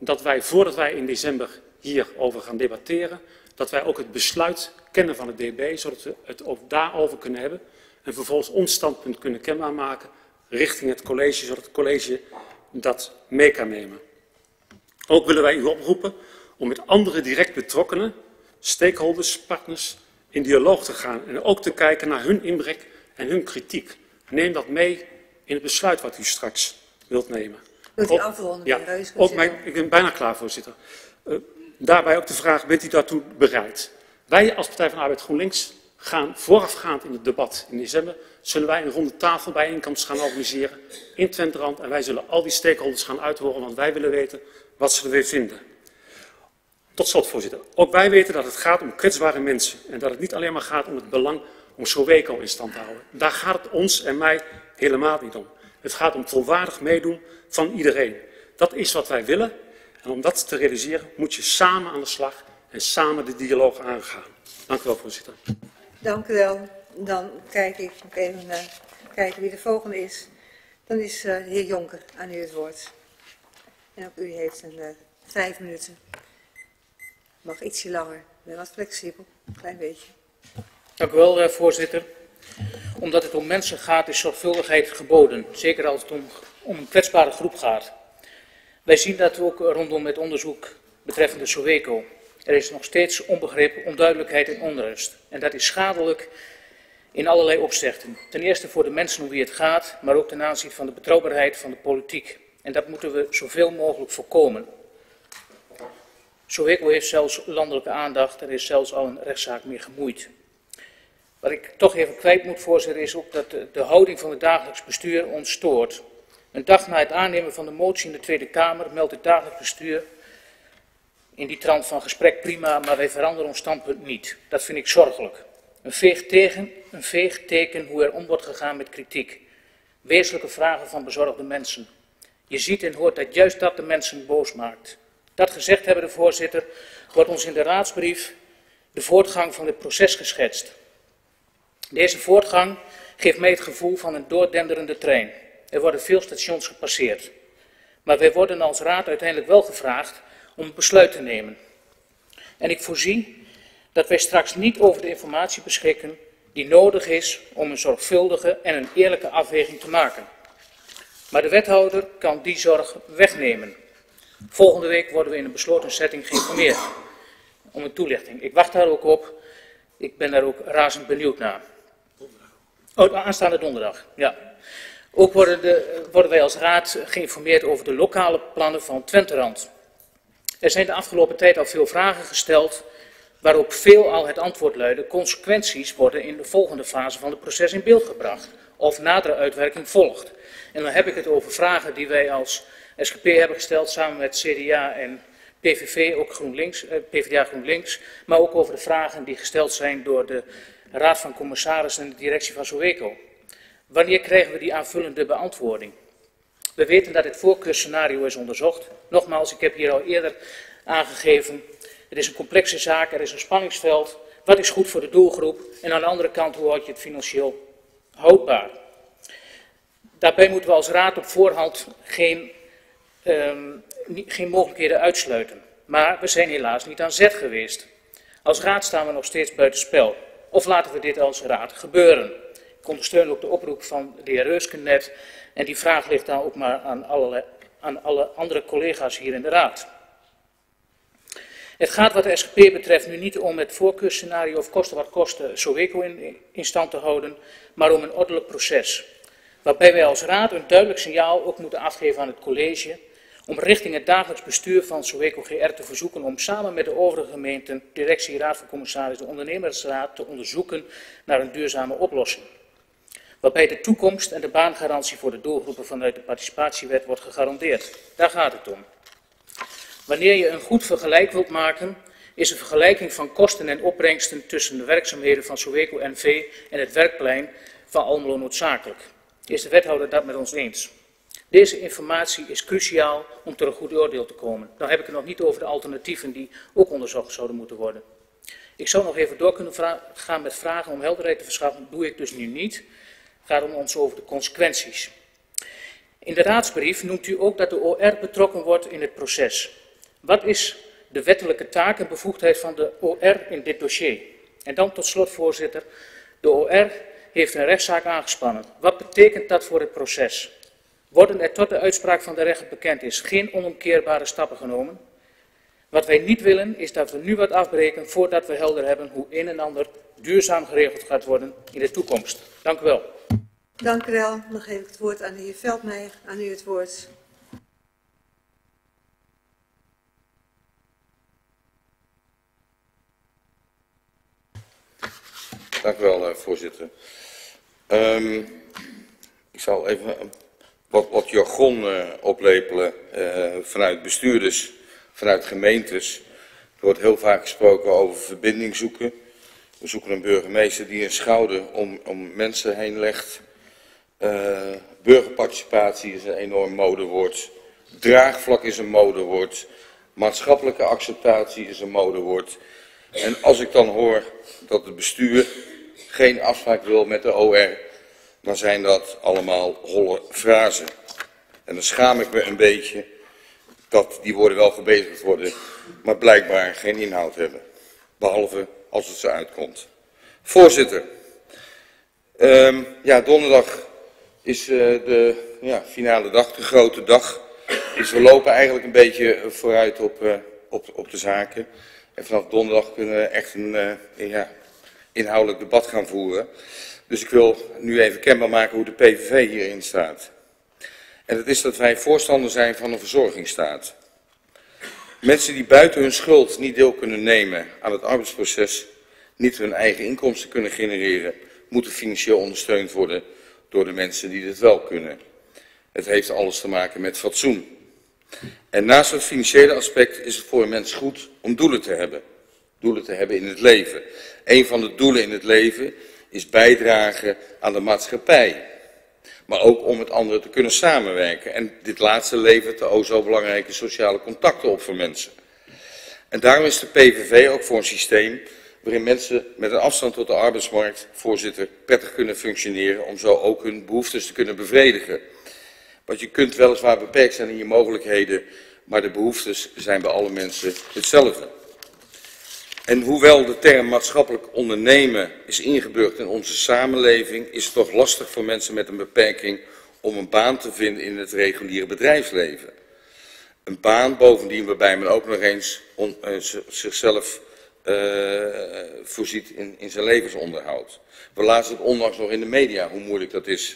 dat wij, voordat wij in december hierover gaan debatteren, dat wij ook het besluit kennen van het D B, zodat we het ook daarover kunnen hebben en vervolgens ons standpunt kunnen kenbaar maken richting het college, zodat het college dat mee kan nemen. Ook willen wij u oproepen om met andere direct betrokkenen, stakeholders, partners, in dialoog te gaan en ook te kijken naar hun inbreng en hun kritiek. Neem dat mee in het besluit wat u straks wilt nemen. Wilt u afronden, ja, meneer Reus? ook mijn, ik ben bijna klaar, voorzitter. Uh, daarbij ook de vraag, bent u daartoe bereid? Wij als Partij van de Arbeid GroenLinks gaan voorafgaand in het debat in december, zullen wij een ronde tafelbijeenkomst gaan organiseren in Twenterand en wij zullen al die stakeholders gaan uithoren, want wij willen weten wat ze er weer vinden. Tot slot, voorzitter. Ook wij weten dat het gaat om kwetsbare mensen en dat het niet alleen maar gaat om het belang om Soweco in stand te houden. Daar gaat het ons en mij helemaal niet om. Het gaat om volwaardig meedoen van iedereen. Dat is wat wij willen en om dat te realiseren moet je samen aan de slag en samen de dialoog aangaan. Dank u wel, voorzitter. Dank u wel. Dan kijk ik nog even uh, kijken wie de volgende is. Dan is uh, de heer Jonker aan u het woord. En ook u heeft een uh, vijf minuten. Mag ietsje langer. Ik ben wat flexibel. Een klein beetje. Dank u wel, uh, voorzitter. Omdat het om mensen gaat, is zorgvuldigheid geboden. Zeker als het om, om een kwetsbare groep gaat. Wij zien dat ook rondom het onderzoek betreffende Soweco. Er is nog steeds onbegrip, onduidelijkheid en onrust. En dat is schadelijk in allerlei opzichten. Ten eerste voor de mensen om wie het gaat, maar ook ten aanzien van de betrouwbaarheid van de politiek. En dat moeten we zoveel mogelijk voorkomen. Soweco heeft zelfs landelijke aandacht, er is zelfs al een rechtszaak mee gemoeid. Wat ik toch even kwijt moet, voorzitter, is ook dat de, de houding van het dagelijks bestuur ons stoort. Een dag na het aannemen van de motie in de Tweede Kamer meldt het dagelijks bestuur in die trant van gesprek prima, maar wij veranderen ons standpunt niet. Dat vind ik zorgelijk. Een veeg, tegen, een veeg teken hoe er om wordt gegaan met kritiek. Wezenlijke vragen van bezorgde mensen. Je ziet en hoort dat juist dat de mensen boos maakt. Dat gezegd hebben, de voorzitter, wordt ons in de raadsbrief de voortgang van het proces geschetst. Deze voortgang geeft mij het gevoel van een doordenderende trein. Er worden veel stations gepasseerd. Maar wij worden als raad uiteindelijk wel gevraagd om een besluit te nemen. En ik voorzie dat wij straks niet over de informatie beschikken die nodig is om een zorgvuldige en een eerlijke afweging te maken. Maar de wethouder kan die zorg wegnemen. Volgende week worden we in een besloten setting geïnformeerd om een toelichting. Ik wacht daar ook op. Ik ben daar ook razend benieuwd naar. Oh, aanstaande donderdag, ja. Ook worden, de, worden wij als raad geïnformeerd over de lokale plannen van Twenterand. Er zijn de afgelopen tijd al veel vragen gesteld, waarop veelal het antwoord luidde: consequenties worden in de volgende fase van het proces in beeld gebracht, of nadere uitwerking volgt. En dan heb ik het over vragen die wij als S G P hebben gesteld, samen met C D A en P V V, ook GroenLinks, eh, P v d A GroenLinks, maar ook over de vragen die gesteld zijn door de Raad van Commissarissen en de directie van Soweco. Wanneer krijgen we die aanvullende beantwoording? We weten dat het voorkeurscenario is onderzocht. Nogmaals, ik heb hier al eerder aangegeven, het is een complexe zaak, er is een spanningsveld. Wat is goed voor de doelgroep? En aan de andere kant, hoe houd je het financieel houdbaar? Daarbij moeten we als raad op voorhand geen, um, niet, geen mogelijkheden uitsluiten. Maar we zijn helaas niet aan zet geweest. Als raad staan we nog steeds buitenspel. Of laten we dit als raad gebeuren? Ik ondersteun ook de oproep van de heer Reusken net. En die vraag ligt dan ook maar aan alle, aan alle andere collega's hier in de raad. Het gaat wat de S G P betreft nu niet om het voorkeursscenario of kosten wat kosten Soweco in, in stand te houden, maar om een ordelijk proces. Waarbij wij als raad een duidelijk signaal ook moeten afgeven aan het college, om richting het dagelijks bestuur van Soweco G R te verzoeken om samen met de overige gemeenten, directie, raad van commissarissen, de ondernemersraad te onderzoeken naar een duurzame oplossing. Waarbij de toekomst en de baangarantie voor de doelgroepen vanuit de participatiewet wordt gegarandeerd. Daar gaat het om. Wanneer je een goed vergelijk wilt maken, is een vergelijking van kosten en opbrengsten tussen de werkzaamheden van Soweco N V en het werkplein van Almelo noodzakelijk. Is de wethouder dat met ons eens? Deze informatie is cruciaal om tot een goed oordeel te komen. Dan heb ik het nog niet over de alternatieven die ook onderzocht zouden moeten worden. Ik zou nog even door kunnen gaan met vragen om helderheid te verschaffen. Dat doe ik dus nu niet. Het gaat om ons over de consequenties. In de raadsbrief noemt u ook dat de O R betrokken wordt in het proces. Wat is de wettelijke taak en bevoegdheid van de O R in dit dossier? En dan tot slot, voorzitter, de O R heeft een rechtszaak aangespannen. Wat betekent dat voor het proces? Worden er tot de uitspraak van de rechter bekend is geen onomkeerbare stappen genomen? Wat wij niet willen is dat we nu wat afbreken voordat we helder hebben hoe een en ander duurzaam geregeld gaat worden in de toekomst. Dank u wel. Dank u wel. Dan geef ik het woord aan de heer Veldmeijer. Aan u het woord. Dank u wel, uh, voorzitter. Um, ik zal even wat, wat jargon uh, oplepelen uh, vanuit bestuurders, vanuit gemeentes. Er wordt heel vaak gesproken over verbinding zoeken. We zoeken een burgemeester die een schouder om, om mensen heen legt. Uh, burgerparticipatie is een enorm modewoord. Draagvlak is een modewoord. Maatschappelijke acceptatie is een modewoord. En als ik dan hoor dat het bestuur geen afspraak wil met de O R, dan zijn dat allemaal holle frasen. En dan schaam ik me een beetje dat die woorden wel gebezigd worden, maar blijkbaar geen inhoud hebben. Behalve als het zo uitkomt. Voorzitter, um, ja, donderdag is uh, de ja, finale dag, de grote dag. Dus we lopen eigenlijk een beetje vooruit op, uh, op, op de zaken. En vanaf donderdag kunnen we echt een uh, ja, inhoudelijk debat gaan voeren. Dus ik wil nu even kenbaar maken hoe de P V V hierin staat. En dat is dat wij voorstander zijn van een verzorgingsstaat. Mensen die buiten hun schuld niet deel kunnen nemen aan het arbeidsproces, niet hun eigen inkomsten kunnen genereren, moeten financieel ondersteund worden door de mensen die dit wel kunnen. Het heeft alles te maken met fatsoen. En naast het financiële aspect is het voor een mens goed om doelen te hebben. Doelen te hebben in het leven. Een van de doelen in het leven is bijdragen aan de maatschappij. Maar ook om met anderen te kunnen samenwerken. En dit laatste levert de o zo belangrijke sociale contacten op voor mensen. En daarom is de P V V ook voor een systeem waarin mensen met een afstand tot de arbeidsmarkt, voorzitter, prettig kunnen functioneren om zo ook hun behoeftes te kunnen bevredigen. Want je kunt weliswaar beperkt zijn in je mogelijkheden, maar de behoeftes zijn bij alle mensen hetzelfde. En hoewel de term maatschappelijk ondernemen is ingeburgerd in onze samenleving, is het toch lastig voor mensen met een beperking om een baan te vinden in het reguliere bedrijfsleven. Een baan bovendien waarbij men ook nog eens on, uh, zichzelf uh, voorziet in, in zijn levensonderhoud. We lazen het onlangs nog in de media hoe moeilijk dat is.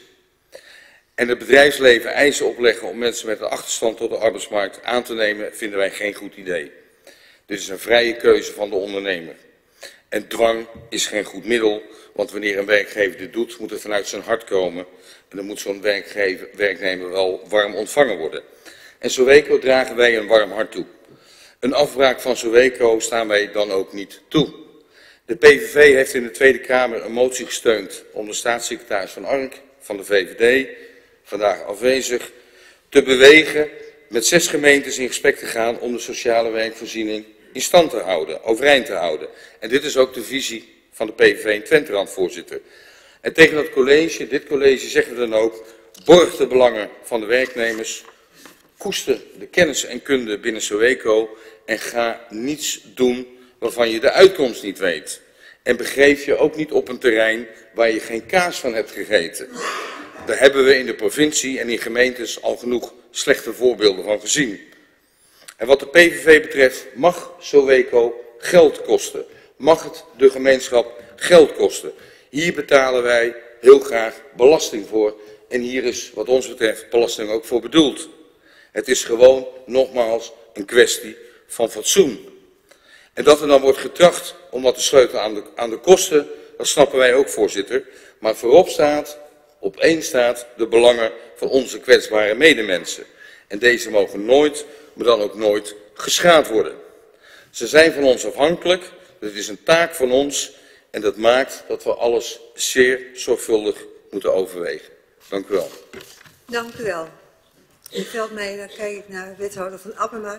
En het bedrijfsleven eisen opleggen om mensen met een achterstand tot de arbeidsmarkt aan te nemen, vinden wij geen goed idee. Dit is een vrije keuze van de ondernemer. En dwang is geen goed middel, want wanneer een werkgever dit doet, moet het vanuit zijn hart komen. En dan moet zo'n werknemer wel warm ontvangen worden. En Soweco dragen wij een warm hart toe. Een afbraak van Soweco staan wij dan ook niet toe. De P V V heeft in de Tweede Kamer een motie gesteund om de staatssecretaris van Ark van de V V D, vandaag afwezig, te bewegen met zes gemeentes in gesprek te gaan om de sociale werkvoorziening in stand te houden, overeind te houden. En dit is ook de visie van de P V V in Twenterand, voorzitter. En tegen dat college, dit college, zeggen we dan ook, borg de belangen van de werknemers, koester de kennis en kunde binnen Soweco en ga niets doen waarvan je de uitkomst niet weet. En begeef je ook niet op een terrein waar je geen kaas van hebt gegeten. Daar hebben we in de provincie en in gemeentes al genoeg slechte voorbeelden van gezien. En wat de P V V betreft mag Soweco geld kosten. Mag het de gemeenschap geld kosten. Hier betalen wij heel graag belasting voor. En hier is wat ons betreft belasting ook voor bedoeld. Het is gewoon nogmaals een kwestie van fatsoen. En dat er dan wordt getracht om wat te sleutelen aan de, aan de kosten, dat snappen wij ook, voorzitter. Maar voorop staat, op één staat de belangen van onze kwetsbare medemensen. En deze mogen nooit, maar dan ook nooit, geschaad worden. Ze zijn van ons afhankelijk, het is een taak van ons en dat maakt dat we alles zeer zorgvuldig moeten overwegen. Dank u wel. Dank u wel. Meneer Veldmeijer, dan kijk ik naar wethouder Van Appema.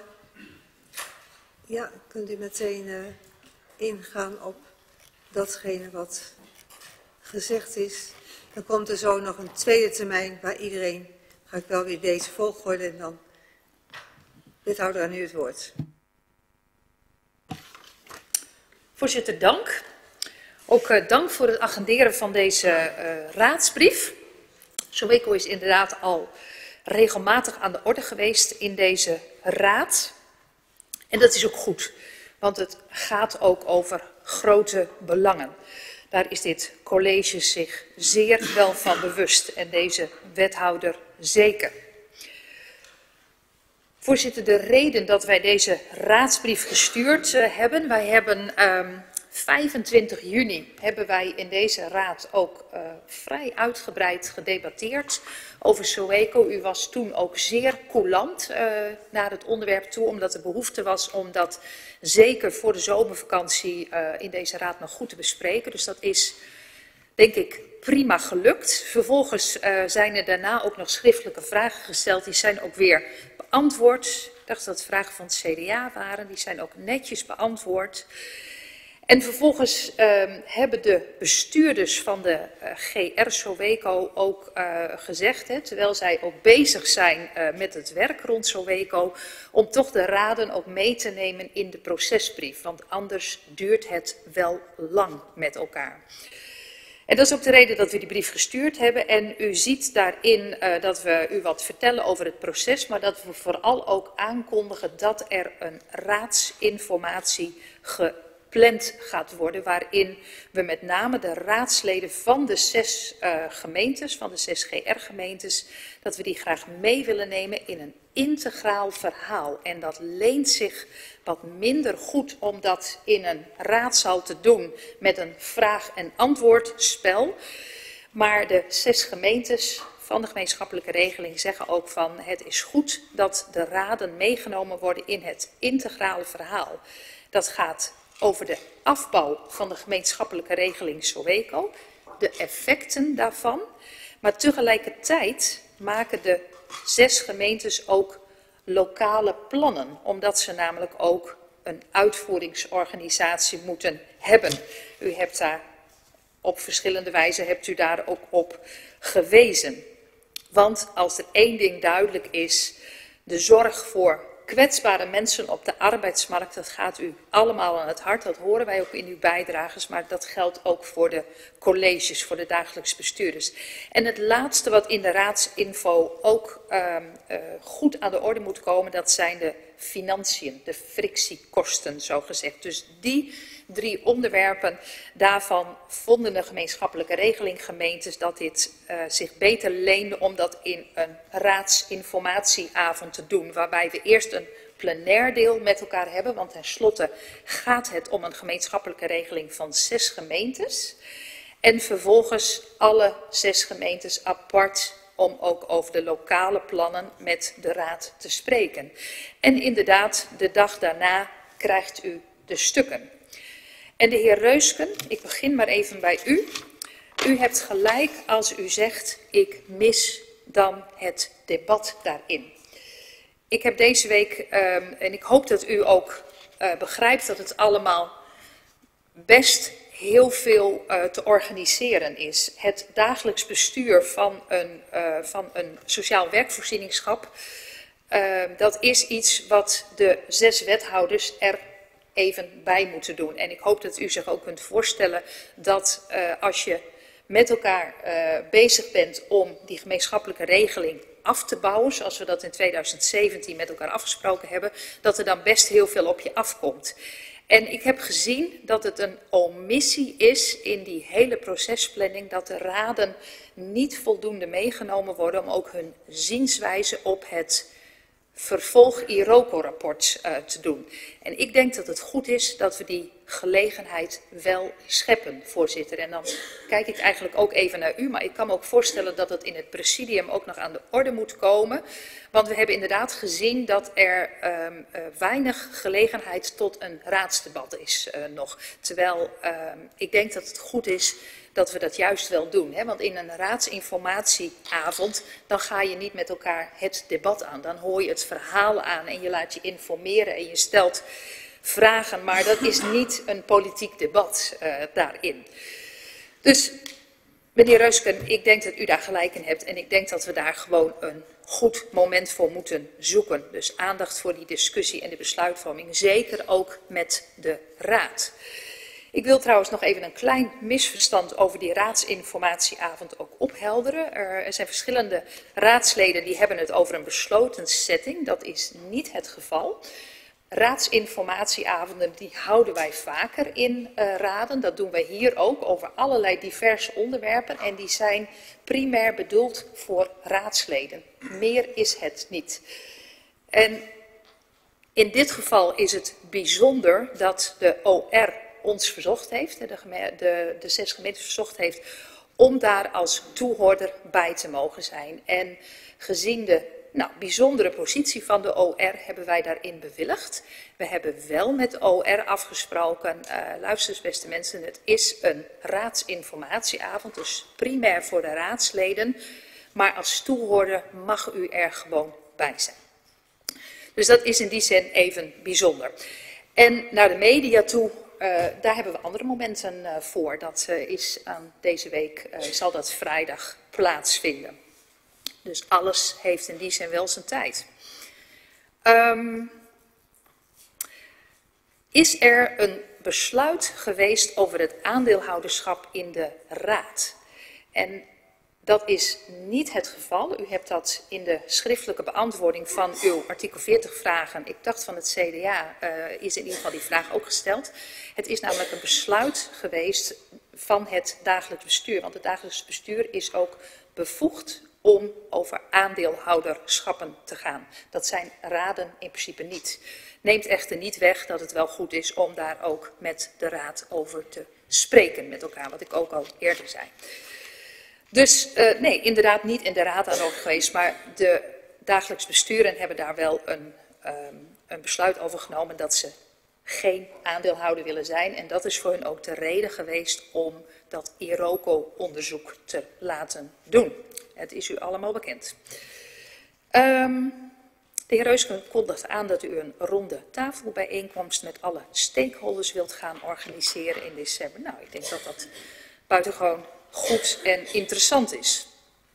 Ja, kunt u meteen uh, ingaan op datgene wat gezegd is. Dan komt er zo nog een tweede termijn waar iedereen, ga ik wel weer deze volgorde en dan wethouder aan u het woord. Voorzitter, dank. Ook uh, dank voor het agenderen van deze uh, raadsbrief. Soweco is inderdaad al regelmatig aan de orde geweest in deze raad. En dat is ook goed, want het gaat ook over grote belangen. Daar is dit college zich zeer wel van bewust en deze wethouder zeker. Voorzitter, de reden dat wij deze raadsbrief gestuurd uh, hebben, wij hebben um, vijfentwintig juni hebben wij in deze raad ook uh, vrij uitgebreid gedebatteerd over Soweco. U was toen ook zeer coulant uh, naar het onderwerp toe, omdat er behoefte was om dat zeker voor de zomervakantie uh, in deze raad nog goed te bespreken. Dus dat is, denk ik, prima gelukt. Vervolgens uh, zijn er daarna ook nog schriftelijke vragen gesteld. Die zijn ook weer beantwoord. Ik dacht dat het vragen van het C D A waren. Die zijn ook netjes beantwoord. En vervolgens uh, hebben de bestuurders van de uh, G R Soweco ook uh, gezegd, hè, terwijl zij ook bezig zijn uh, met het werk rond Soweco, om toch de raden ook mee te nemen in de procesbrief. Want anders duurt het wel lang met elkaar. En dat is ook de reden dat we die brief gestuurd hebben. En u ziet daarin uh, dat we u wat vertellen over het proces, maar dat we vooral ook aankondigen dat er een raadsinformatie gepland gaat worden, waarin we met name de raadsleden van de zes uh, gemeentes, van de zes G R-gemeentes, dat we die graag mee willen nemen in een integraal verhaal. En dat leent zich wat minder goed om dat in een raadzaal te doen met een vraag- en antwoordspel. Maar de zes gemeentes van de gemeenschappelijke regeling zeggen ook van het is goed dat de raden meegenomen worden in het integrale verhaal. Dat gaat over de afbouw van de gemeenschappelijke regeling Soweco, de effecten daarvan, maar tegelijkertijd maken de zes gemeentes ook lokale plannen, omdat ze namelijk ook een uitvoeringsorganisatie moeten hebben. U hebt daar op verschillende wijzen hebt u daar ook op gewezen. Want als er één ding duidelijk is, de zorg voor kwetsbare mensen op de arbeidsmarkt, dat gaat u allemaal aan het hart, dat horen wij ook in uw bijdrages, maar dat geldt ook voor de colleges, voor de dagelijks bestuurders. En het laatste wat in de raadsinfo ook uh, uh, goed aan de orde moet komen, dat zijn de financiën, de frictiekosten zo gezegd. Dus die drie onderwerpen, daarvan vonden de gemeenschappelijke regeling gemeentes dat dit uh, zich beter leende om dat in een raadsinformatieavond te doen, waarbij we eerst een plenair deel met elkaar hebben, want tenslotte gaat het om een gemeenschappelijke regeling van zes gemeentes. En vervolgens alle zes gemeentes apart om ook over de lokale plannen met de raad te spreken. En inderdaad, de dag daarna krijgt u de stukken. En de heer Reusken, ik begin maar even bij u. U hebt gelijk als u zegt, ik mis dan het debat daarin. Ik heb deze week, um, en ik hoop dat u ook uh, begrijpt dat het allemaal best heel veel uh, te organiseren is. Het dagelijks bestuur van een, uh, van een sociaal werkvoorzieningschap, uh, dat is iets wat de zes wethouders er even bij moeten doen. En ik hoop dat u zich ook kunt voorstellen dat uh, als je met elkaar uh, bezig bent om die gemeenschappelijke regeling af te bouwen, zoals we dat in tweeduizend zeventien met elkaar afgesproken hebben, dat er dan best heel veel op je afkomt. En ik heb gezien dat het een omissie is in die hele procesplanning, dat de raden niet voldoende meegenomen worden om ook hun zienswijze op het vervolg I R O C O-rapport uh, te doen. En ik denk dat het goed is dat we die gelegenheid wel scheppen, voorzitter. En dan kijk ik eigenlijk ook even naar u, maar ik kan me ook voorstellen dat het in het presidium ook nog aan de orde moet komen. Want we hebben inderdaad gezien dat er um, uh, weinig gelegenheid tot een raadsdebat is uh, nog. Terwijl um, ik denk dat het goed is dat we dat juist wel doen. Hè? Want in een raadsinformatieavond, dan ga je niet met elkaar het debat aan. Dan hoor je het verhaal aan en je laat je informeren en je stelt vragen. Maar dat is niet een politiek debat uh, daarin. Dus, meneer Reusken, ik denk dat u daar gelijk in hebt. En ik denk dat we daar gewoon een goed moment voor moeten zoeken. Dus aandacht voor die discussie en de besluitvorming. Zeker ook met de raad. Ik wil trouwens nog even een klein misverstand over die raadsinformatieavond ook ophelderen. Er zijn verschillende raadsleden die hebben het over een besloten setting. Dat is niet het geval. Raadsinformatieavonden die houden wij vaker in uh, raden. Dat doen wij hier ook over allerlei diverse onderwerpen. En die zijn primair bedoeld voor raadsleden. Meer is het niet. En in dit geval is het bijzonder dat de O R ons verzocht heeft, de, de, de zes gemeentes verzocht heeft, om daar als toehoorder bij te mogen zijn. En gezien de nou, bijzondere positie van de O R hebben wij daarin bewilligd. We hebben wel met de O R afgesproken, uh, luister eens beste mensen, het is een raadsinformatieavond, dus primair voor de raadsleden, maar als toehoorder mag u er gewoon bij zijn. Dus dat is in die zin even bijzonder. En naar de media toe, uh, daar hebben we andere momenten uh, voor. Dat uh, is aan deze week, uh, zal dat vrijdag plaatsvinden. Dus alles heeft in die zin wel zijn tijd. Um, is er een besluit geweest over het aandeelhouderschap in de raad? En dat is niet het geval. U hebt dat in de schriftelijke beantwoording van uw artikel veertig vragen, ik dacht van het C D A, uh, is in ieder geval die vraag ook gesteld. Het is namelijk een besluit geweest van het dagelijks bestuur. Want het dagelijks bestuur is ook bevoegd om over aandeelhouderschappen te gaan. Dat zijn raden in principe niet. Neemt echter niet weg dat het wel goed is om daar ook met de raad over te spreken met elkaar, wat ik ook al eerder zei. Dus uh, nee, inderdaad niet in de raad aanwezig geweest, maar de dagelijks besturen hebben daar wel een, um, een besluit over genomen dat ze geen aandeelhouder willen zijn. En dat is voor hen ook de reden geweest om dat IROCO-onderzoek te laten doen. Het is u allemaal bekend. Um, de heer Reusken kondigt aan dat u een ronde tafelbijeenkomst met alle stakeholders wilt gaan organiseren in december. Nou, ik denk dat dat buitengewoon goed en interessant is.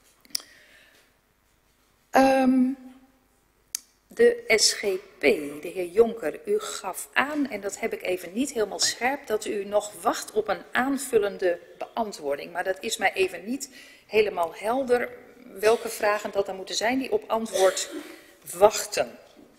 Um, de S G P, de heer Jonker, u gaf aan, en dat heb ik even niet helemaal scherp, dat u nog wacht op een aanvullende beantwoording. Maar dat is mij even niet helemaal helder welke vragen dat dan moeten zijn die op antwoord wachten.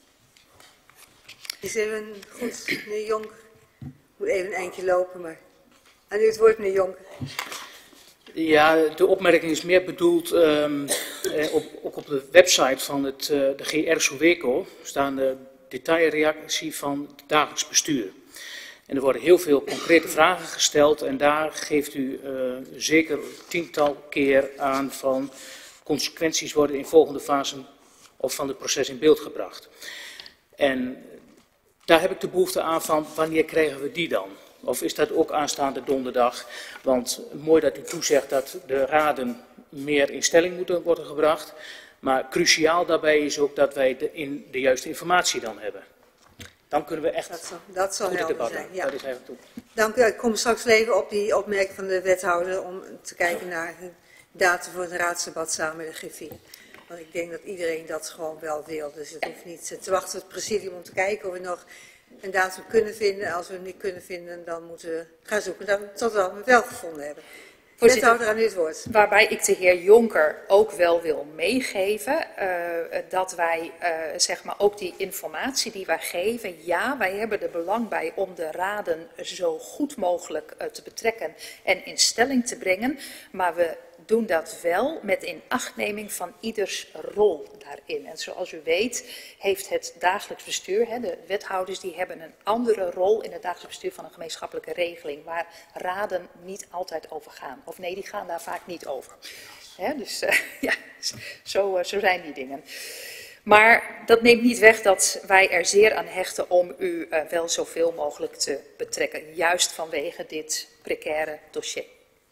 Is even goed, meneer Jonker. Ik moet even een eindje lopen, maar aan u het woord, meneer Jonker. Ja, de opmerking is meer bedoeld, um, eh, op, ook op de website van het, uh, de G R Soweco staan de detailreactie van het dagelijks bestuur. En er worden heel veel concrete vragen gesteld en daar geeft u uh, zeker een tiental keer aan van consequenties worden in volgende fasen of van het proces in beeld gebracht. En daar heb ik de behoefte aan van wanneer krijgen we die dan? Of is dat ook aanstaande donderdag? Want mooi dat u toezegt dat de raden meer in stelling moeten worden gebracht. Maar cruciaal daarbij is ook dat wij de, in de juiste informatie dan hebben. Dan kunnen we echt dat zal, dat zal helder debat zijn. doen. Ja. Dat is eigenlijk toe. Dank u. Ik kom straks even op die opmerking van de wethouder om te kijken naar de datum voor het raadsdebat samen met de G vier. Want ik denk dat iedereen dat gewoon wel wil. Dus het hoeft niet te wachten op het presidium om te kijken of we nog een datum kunnen vinden. Als we hem niet kunnen vinden, dan moeten we gaan zoeken tot we hem wel gevonden hebben. Wethouder, aan u het woord. Waarbij ik de heer Jonker ook wel wil meegeven uh, dat wij uh, zeg maar ook die informatie die wij geven, ja, wij hebben er belang bij om de raden zo goed mogelijk uh, te betrekken en in stelling te brengen, maar we doen dat wel met inachtneming van ieders rol daarin. En zoals u weet heeft het dagelijks bestuur, hè, de wethouders die hebben een andere rol in het dagelijks bestuur van een gemeenschappelijke regeling, waar raden niet altijd over gaan. Of nee, die gaan daar vaak niet over. Hè, dus uh, ja, zo, uh, zo zijn die dingen. Maar dat neemt niet weg dat wij er zeer aan hechten om u uh, wel zoveel mogelijk te betrekken, juist vanwege dit precaire dossier.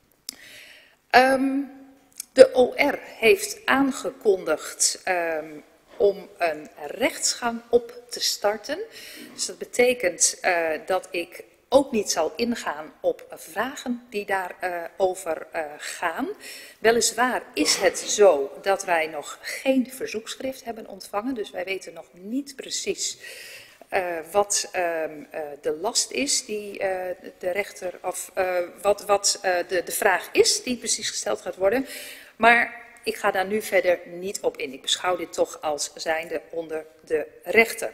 Um, de O R heeft aangekondigd um, om een rechtsgang op te starten. Dus dat betekent uh, dat ik ook niet zal ingaan op vragen die daarover uh, uh, gaan. Weliswaar is het zo dat wij nog geen verzoekschrift hebben ontvangen, dus wij weten nog niet precies uh, wat uh, uh, de last is die uh, de rechter, of uh, wat, wat uh, de, de vraag is die precies gesteld gaat worden. Maar ik ga daar nu verder niet op in. Ik beschouw dit toch als zijnde onder de rechter.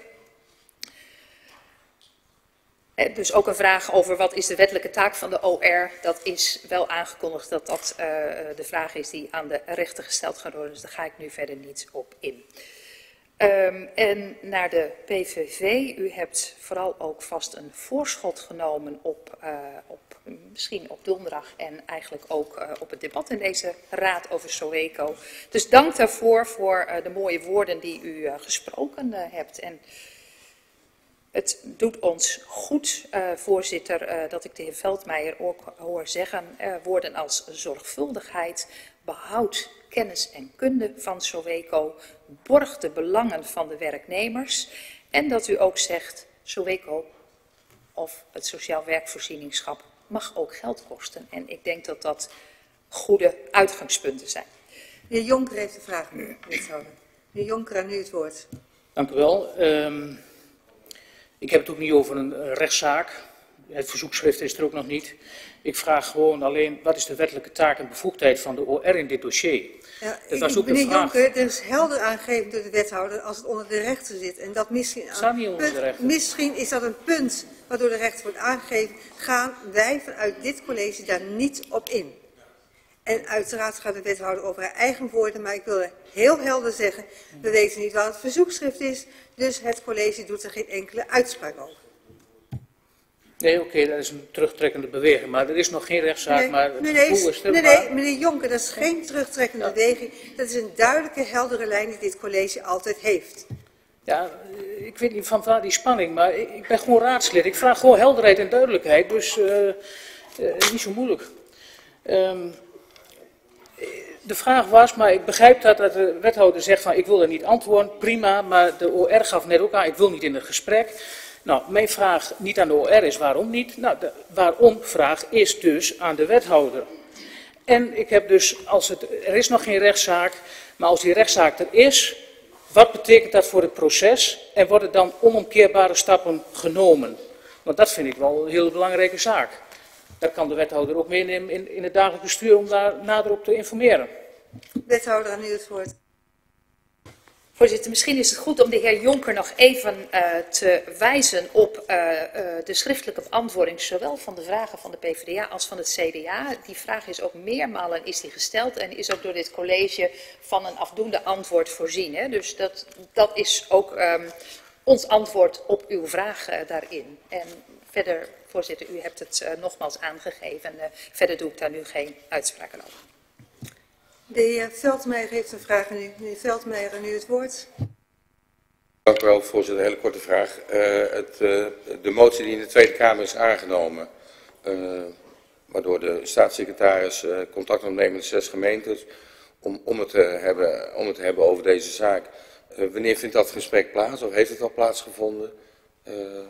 Dus ook een vraag over wat is de wettelijke taak van de O R. Dat is wel aangekondigd dat dat uh, de vraag is die aan de rechter gesteld gaat worden. Dus daar ga ik nu verder niet op in. Um, en naar de P V V. U hebt vooral ook vast een voorschot genomen op, uh, op misschien op donderdag en eigenlijk ook uh, op het debat in deze raad over Soweco. Dus dank daarvoor voor uh, de mooie woorden die u uh, gesproken uh, hebt. En het doet ons goed, uh, voorzitter, uh, dat ik de heer Veldmeijer ook hoor zeggen uh, woorden als zorgvuldigheid, behoud kennis en kunde van Soweco, borgt de belangen van de werknemers en dat u ook zegt, Soweco of het sociaal werkvoorzieningschap mag ook geld kosten. En ik denk dat dat goede uitgangspunten zijn. De heer Jonker heeft de vraag nu, wethouder. De heer Jonker, aan u het woord. Dank u wel. Um, ik heb het ook niet over een rechtszaak. Het verzoekschrift is er ook nog niet. Ik vraag gewoon alleen, wat is de wettelijke taak en bevoegdheid van de O R in dit dossier? Ja, dat was ik, ook meneer de vraag. Jonker, er is helder aangegeven door de wethouder als het onder de rechter zit. En dat misschien, staat niet onder punt, de rechter. Misschien is dat een punt waardoor de rechter wordt aangegeven. Gaan wij vanuit dit college daar niet op in? En uiteraard gaat de wethouder over haar eigen woorden, maar ik wil heel helder zeggen, we weten niet wat het verzoekschrift is, dus het college doet er geen enkele uitspraak over. Nee, oké, okay, dat is een terugtrekkende beweging, maar er is nog geen rechtszaak, Nee, maar het nee, nee, gevoel is er. nee, maar... nee, meneer Jonker, dat is geen terugtrekkende ja. beweging. Dat is een duidelijke, heldere lijn die dit college altijd heeft. Ja, ik weet niet van waar die spanning, maar ik, ik ben gewoon raadslid. Ik vraag gewoon helderheid en duidelijkheid, dus uh, uh, niet zo moeilijk. Um, de vraag was, maar ik begrijp dat, dat de wethouder zegt van ik wil er niet antwoorden, prima, maar de O R gaf net ook aan, ik wil niet in het gesprek. Nou, mijn vraag niet aan de O R is waarom niet. Nou, de waarom vraag is dus aan de wethouder. En ik heb dus, als het, er is nog geen rechtszaak, maar als die rechtszaak er is, wat betekent dat voor het proces en worden dan onomkeerbare stappen genomen? Want dat vind ik wel een hele belangrijke zaak. Daar kan de wethouder ook meenemen in, in het dagelijks bestuur om daar nader op te informeren. Wethouder, aan u het woord. Voorzitter, misschien is het goed om de heer Jonker nog even uh, te wijzen op uh, uh, de schriftelijke beantwoording, zowel van de vragen van de P v d A als van het C D A. Die vraag is ook meermalen is die gesteld en is ook door dit college van een afdoende antwoord voorzien. Hè? Dus dat, dat is ook um, ons antwoord op uw vraag uh, daarin. En verder, voorzitter, u hebt het uh, nogmaals aangegeven. Uh, verder doe ik daar nu geen uitspraken over. De heer Veldmeijer heeft een vraag aan u. Meneer Veldmeijer, aan u het woord. Dank u wel, voorzitter. Een hele korte vraag. Uh, het, uh, de motie die in de Tweede Kamer is aangenomen, uh, waardoor de staatssecretaris uh, contact opneemt met de zes gemeentes om, om, het te hebben, om het te hebben over deze zaak. Uh, wanneer vindt dat gesprek plaats of heeft het al plaatsgevonden? Uh,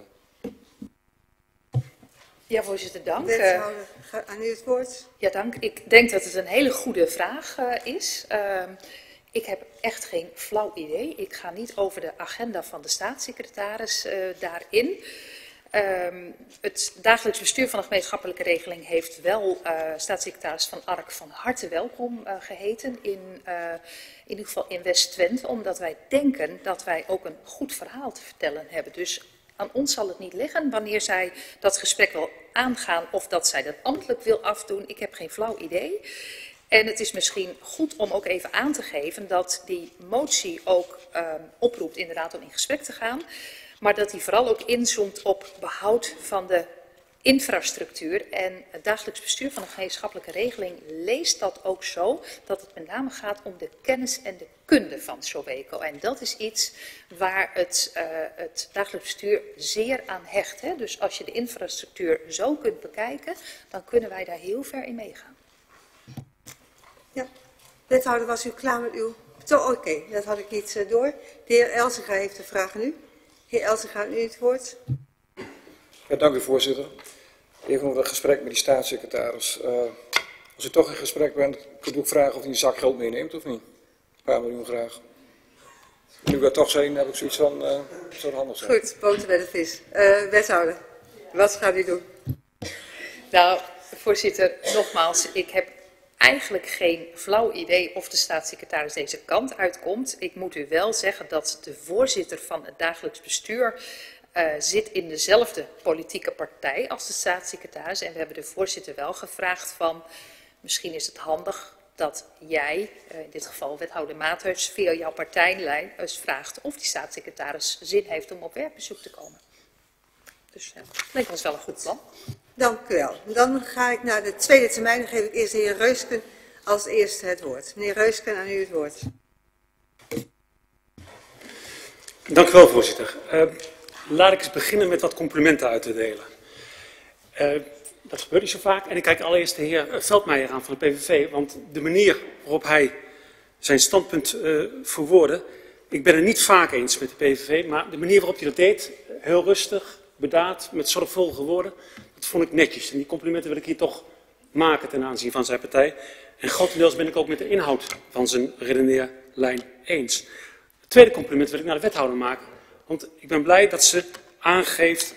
Ja, voorzitter, dank. Wethouder, aan u het woord. Ja, dank. Ik denk dat het een hele goede vraag uh, is. Uh, ik heb echt geen flauw idee. Ik ga niet over de agenda van de staatssecretaris uh, daarin. Uh, het dagelijks bestuur van de gemeenschappelijke regeling heeft wel uh, staatssecretaris Van Ark van harte welkom uh, geheten in, uh, in ieder geval in West-Twente, omdat wij denken dat wij ook een goed verhaal te vertellen hebben. Dus aan ons zal het niet liggen wanneer zij dat gesprek wil aangaan of dat zij dat ambtelijk wil afdoen. Ik heb geen flauw idee. En het is misschien goed om ook even aan te geven dat die motie ook uh, oproept inderdaad om in gesprek te gaan. Maar dat die vooral ook inzoomt op behoud van de infrastructuur. En het dagelijks bestuur van de gemeenschappelijke regeling leest dat ook zo, dat het met name gaat om de kennis en de kunde van Soweco. En dat is iets waar het, uh, het dagelijks bestuur zeer aan hecht. Hè? Dus als je de infrastructuur zo kunt bekijken, dan kunnen wij daar heel ver in meegaan. Ja, wethouder, was u klaar met uw... Oké, okay, dat had ik niet uh, door. De heer Elsinga heeft de vraag aan u. Heer Elsinga, aan u het woord. Ja, dank u, voorzitter. Even over het gesprek met die staatssecretaris. Uh, als u toch in gesprek bent, kunt u ook vragen of hij een zak geld meeneemt of niet? Een paar miljoen graag. Nu we er toch zijn, heb ik zoiets van, uh, zou het handig zijn. Goed, boter bij de vis. Uh, wethouder, wat gaat u doen? Nou, voorzitter, nogmaals, ik heb eigenlijk geen flauw idee of de staatssecretaris deze kant uitkomt. Ik moet u wel zeggen dat de voorzitter van het dagelijks bestuur uh, zit in dezelfde politieke partij als de staatssecretaris. En we hebben de voorzitter wel gevraagd van, misschien is het handig dat jij, uh, in dit geval wethouder Maathuis, via jouw partijlijn uh, vraagt of die staatssecretaris zin heeft om op werkbezoek te komen. Dus uh, dat lijkt ons wel een goed plan. Dank u wel. Dan ga ik naar de tweede termijn. Dan geef ik eerst de heer Reusken als eerste het woord. Meneer Reusken, aan u het woord. Dank u wel, voorzitter. Uh, laat ik eens beginnen met wat complimenten uit te delen. Uh, dat gebeurt niet zo vaak. En ik kijk allereerst de heer Veldmeijer aan van de P V V. Want de manier waarop hij zijn standpunt uh, verwoordde. Ik ben het niet vaak eens met de P V V. Maar de manier waarop hij dat deed, heel rustig, bedaard, met zorgvuldige woorden. Dat vond ik netjes. En die complimenten wil ik hier toch maken ten aanzien van zijn partij. En grotendeels ben ik ook met de inhoud van zijn redeneerlijn eens. Het tweede compliment wil ik naar de wethouder maken. Want ik ben blij dat ze aangeeft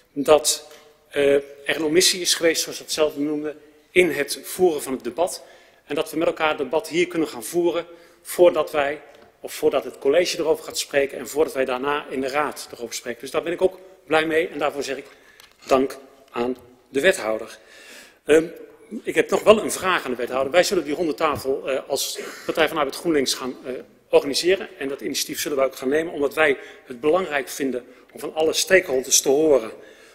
dat uh, er een omissie is geweest, zoals ze het zelf noemde, in het voeren van het debat. En dat we met elkaar het debat hier kunnen gaan voeren voordat wij, of voordat het college erover gaat spreken en voordat wij daarna in de raad erover spreken. Dus daar ben ik ook blij mee en daarvoor zeg ik dank aan de wethouder. Um, ik heb nog wel een vraag aan de wethouder. Wij zullen die ronde tafel uh, als Partij van Arbeid GroenLinks gaan uh, organiseren. En dat initiatief zullen wij ook gaan nemen, omdat wij het belangrijk vinden om van alle stakeholders te horen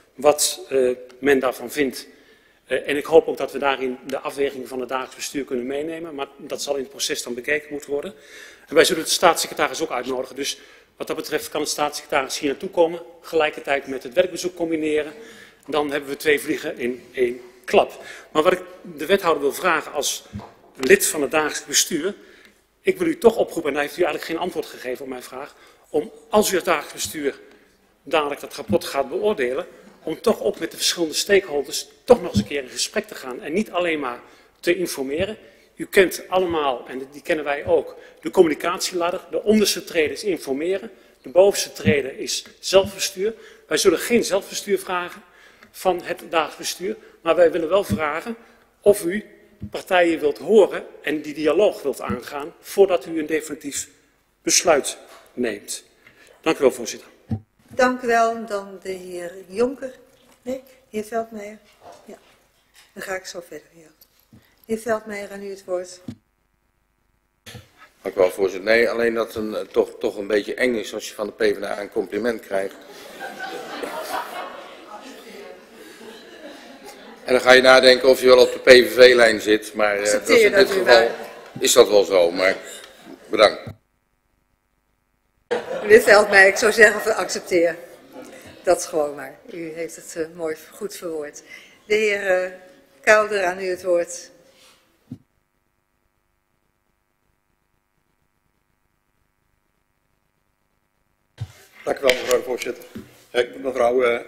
wat uh, men daarvan vindt. Uh, en ik hoop ook dat we daarin de afweging van het dagelijks bestuur kunnen meenemen. Maar dat zal in het proces dan bekeken moeten worden. En wij zullen de staatssecretaris ook uitnodigen. Dus wat dat betreft kan de staatssecretaris hier naartoe komen, gelijkertijd met het werkbezoek combineren. Dan hebben we twee vliegen in één klap. Maar wat ik de wethouder wil vragen als lid van het dagelijks bestuur, ik wil u toch oproepen, en daar heeft u eigenlijk geen antwoord gegeven op mijn vraag, om als u het dagelijks bestuur dadelijk dat rapport gaat beoordelen, om toch ook met de verschillende stakeholders toch nog eens een keer in gesprek te gaan en niet alleen maar te informeren. U kent allemaal, en die kennen wij ook, de communicatieladder. De onderste trede is informeren, de bovenste trede is zelfbestuur. Wij zullen geen zelfbestuur vragen van het dagelijks bestuur, maar wij willen wel vragen of u partijen wilt horen en die dialoog wilt aangaan voordat u een definitief besluit neemt. Dank u wel, voorzitter. Dank u wel. Dan de heer Jonker. Nee, heer Veldmeijer. Ja, dan ga ik zo verder. Ja. Heer Veldmeijer, aan u het woord. Dank u wel, voorzitter. Nee, alleen dat het een, toch, toch een beetje eng is als je van de PvdA een compliment krijgt. En dan ga je nadenken of je wel op de P V V-lijn zit, maar uh, dat is in dit geval is dat wel zo, maar bedankt. Meneer Veldmeijer, ik zou zeggen accepteer. Dat is gewoon maar. U heeft het uh, mooi goed verwoord. De heer uh, Kouder, aan u het woord. Dank u wel, mevrouw de voorzitter. Ik mevrouw uh,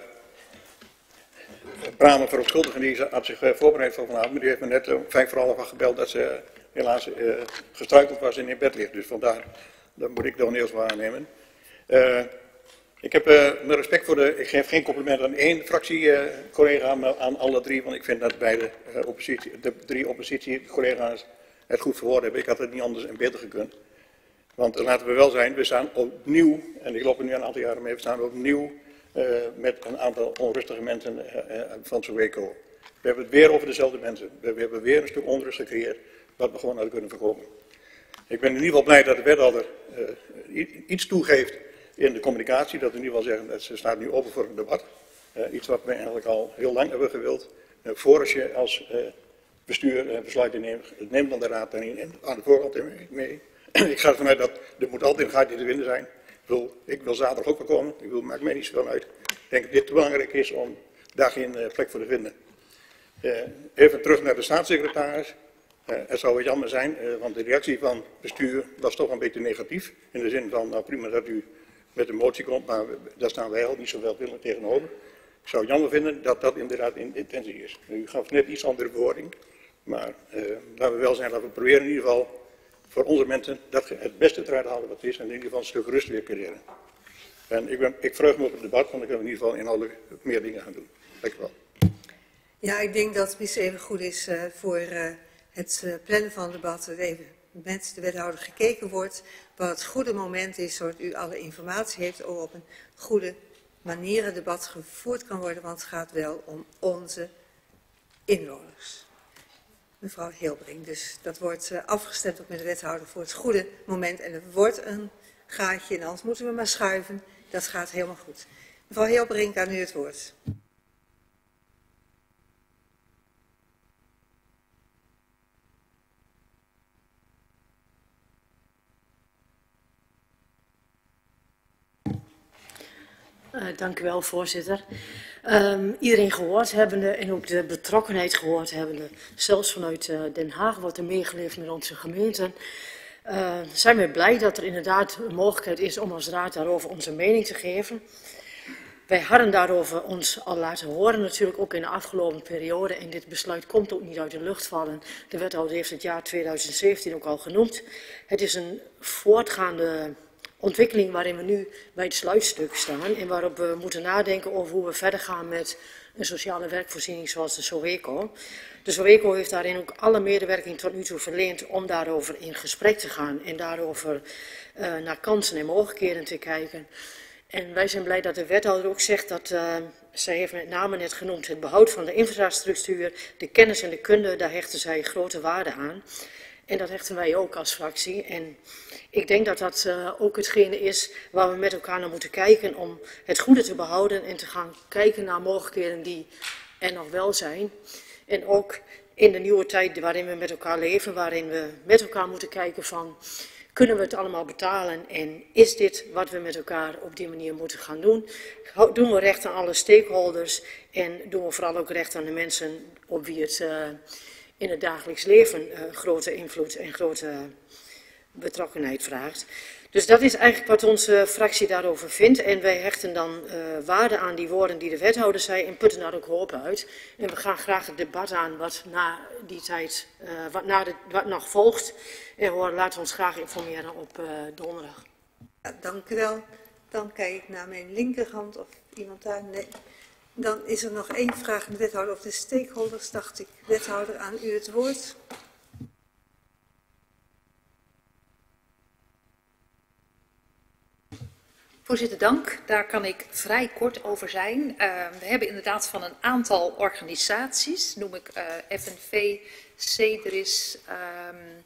Bramen verontschuldigen, die had zich uh, voorbereid voor vanavond, maar die heeft me net om uh, vijf voor half gebeld dat ze uh, helaas uh, gestruikeld was en in bed ligt. Dus vandaar, dat moet ik dan eerst waarnemen. Uh, ik heb uh, met respect voor de, ik geef geen compliment aan één fractiecollega, uh, maar aan alle drie, want ik vind dat beide uh, oppositie, de drie oppositiecollega's het goed verwoord hebben. Ik had het niet anders en beter gekund. Want uh, laten we wel zijn, we staan opnieuw, en ik loop er nu een aantal jaren mee, we staan opnieuw uh, met een aantal onrustige mensen uh, uh, van Soweco. We hebben het weer over dezelfde mensen. We, we hebben weer een stuk onrust gecreëerd, wat we gewoon hadden kunnen voorkomen. Ik ben in ieder geval blij dat de wethouder uh, iets toegeeft in de communicatie, dat we in ieder geval zeggen dat ze staat nu open voor een debat. Uh, iets wat we eigenlijk al heel lang hebben gewild. Uh, voor als je als uh, bestuur uh, besluiten neemt, neem dan de raad daarin aan de voorkant mee. Ik ga ervan uit dat er moet altijd een gaatje te winnen zijn. Ik wil, ik wil zaterdag ook wel komen. Ik wil, maakt mij niet zoveel uit. Ik denk dat dit te belangrijk is om daar geen uh, plek voor te vinden. Uh, even terug naar de staatssecretaris. Uh, het zou wel jammer zijn, uh, want de reactie van het bestuur was toch een beetje negatief. In de zin van, nou prima dat u met een motie komt, maar daar staan wij al niet zoveel tegenover. Ik zou het jammer vinden dat dat inderdaad in intentie is. U gaf net iets andere bewoording, maar uh, laten we wel zijn dat we proberen in ieder geval voor onze mensen dat het beste eruit halen wat het is en in ieder geval een stuk rust weer creëren. En ik, ben, ik vreug me op het debat, want ik kan in ieder geval inhoudelijk meer dingen gaan doen. Dank u wel. Ja, ik denk dat het misschien even goed is uh, voor uh, het uh, plannen van het debat, dat even met de wethouder gekeken wordt wat het goede moment is, zodat u alle informatie heeft, ook op een goede manier het debat gevoerd kan worden, want het gaat wel om onze inwoners. Mevrouw Heelbrink, dus dat wordt uh, afgestemd ook met de wethouder voor het goede moment en er wordt een gaatje en anders moeten we maar schuiven. Dat gaat helemaal goed. Mevrouw Heelbrink, aan u het woord. Uh, dank u wel, voorzitter. Um, iedereen gehoord hebbende en ook de betrokkenheid gehoord hebbende, zelfs vanuit uh, Den Haag wordt er meegeleefd met onze gemeenten, uh, zijn we blij dat er inderdaad een mogelijkheid is om als raad daarover onze mening te geven. Wij hadden daarover ons al laten horen, natuurlijk ook in de afgelopen periode. En dit besluit komt ook niet uit de lucht vallen. De wethouder heeft het jaar tweeduizend zeventien ook al genoemd. Het is een voortgaande ontwikkeling waarin we nu bij het sluitstuk staan en waarop we moeten nadenken over hoe we verder gaan met een sociale werkvoorziening zoals de Soweco. De Soweco heeft daarin ook alle medewerking tot nu toe verleend om daarover in gesprek te gaan en daarover uh, naar kansen en mogelijkheden te kijken. En wij zijn blij dat de wethouder ook zegt dat, uh, zij heeft met name net genoemd, het behoud van de infrastructuur, de kennis en de kunde, daar hechten zij grote waarde aan. En dat hechten wij ook als fractie. En ik denk dat dat uh, ook hetgene is waar we met elkaar naar moeten kijken om het goede te behouden en te gaan kijken naar mogelijkheden die er nog wel zijn. En ook in de nieuwe tijd waarin we met elkaar leven, waarin we met elkaar moeten kijken van, kunnen we het allemaal betalen en is dit wat we met elkaar op die manier moeten gaan doen? Doen we recht aan alle stakeholders en doen we vooral ook recht aan de mensen op wie het uh, in het dagelijks leven uh, grote invloed en grote betrokkenheid vraagt. Dus dat is eigenlijk wat onze fractie daarover vindt. En wij hechten dan uh, waarde aan die woorden die de wethouder zei en putten daar ook hoop uit. En we gaan graag het debat aan wat na die tijd, uh, wat, na de, wat nog volgt. En hoor, laten we ons graag informeren op uh, donderdag. Ja, dank u wel. Dan kijk ik naar mijn linkerhand of iemand daar. Nee. Dan is er nog één vraag aan de wethouder of de stakeholders, dacht ik. Wethouder, aan u het woord. Voorzitter, dank. Daar kan ik vrij kort over zijn. Uh, we hebben inderdaad van een aantal organisaties, noem ik uh, F N V, Cedris, um,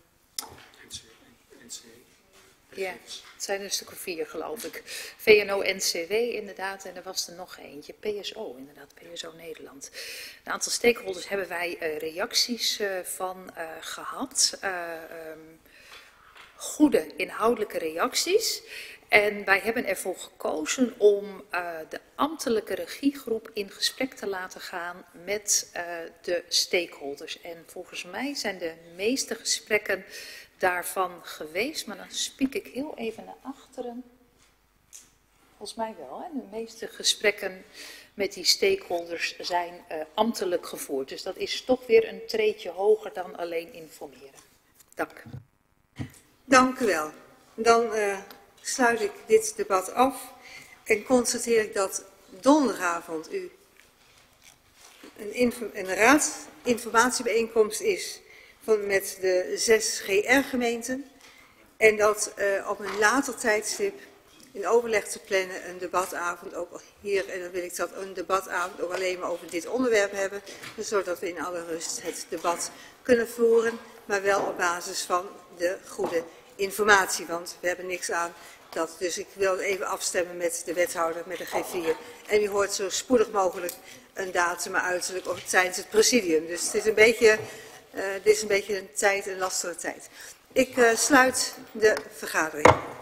ja, het zijn er een stuk of vier geloof ik. V N O N C W inderdaad en er was er nog eentje, P S O inderdaad, P S O Nederland. Een aantal stakeholders hebben wij uh, reacties uh, van uh, gehad. Uh, um, goede inhoudelijke reacties. En wij hebben ervoor gekozen om uh, de ambtelijke regiegroep in gesprek te laten gaan met uh, de stakeholders. En volgens mij zijn de meeste gesprekken daarvan geweest, maar dan spiek ik heel even naar achteren. Volgens mij wel, hè? De meeste gesprekken met die stakeholders zijn uh, ambtelijk gevoerd. Dus dat is toch weer een treedje hoger dan alleen informeren. Dank. Dank u wel. Dan uh, sluit ik dit debat af en constateer ik dat donderdagavond u een, info, een raadsinformatiebijeenkomst is van, met de zes G R-gemeenten en dat uh, op een later tijdstip in overleg te plannen een debatavond ook hier, en dan wil ik dat een debatavond ook alleen maar over dit onderwerp hebben, zodat we in alle rust het debat kunnen voeren, maar wel op basis van de goede informatie, want we hebben niks aan dat. Dus ik wil even afstemmen met de wethouder, met de G vier. En u hoort zo spoedig mogelijk een datum, maar uiterlijk of tijdens het presidium. Dus het is een beetje, uh, dit is een beetje een tijd, een lastige tijd. Ik uh, sluit de vergadering.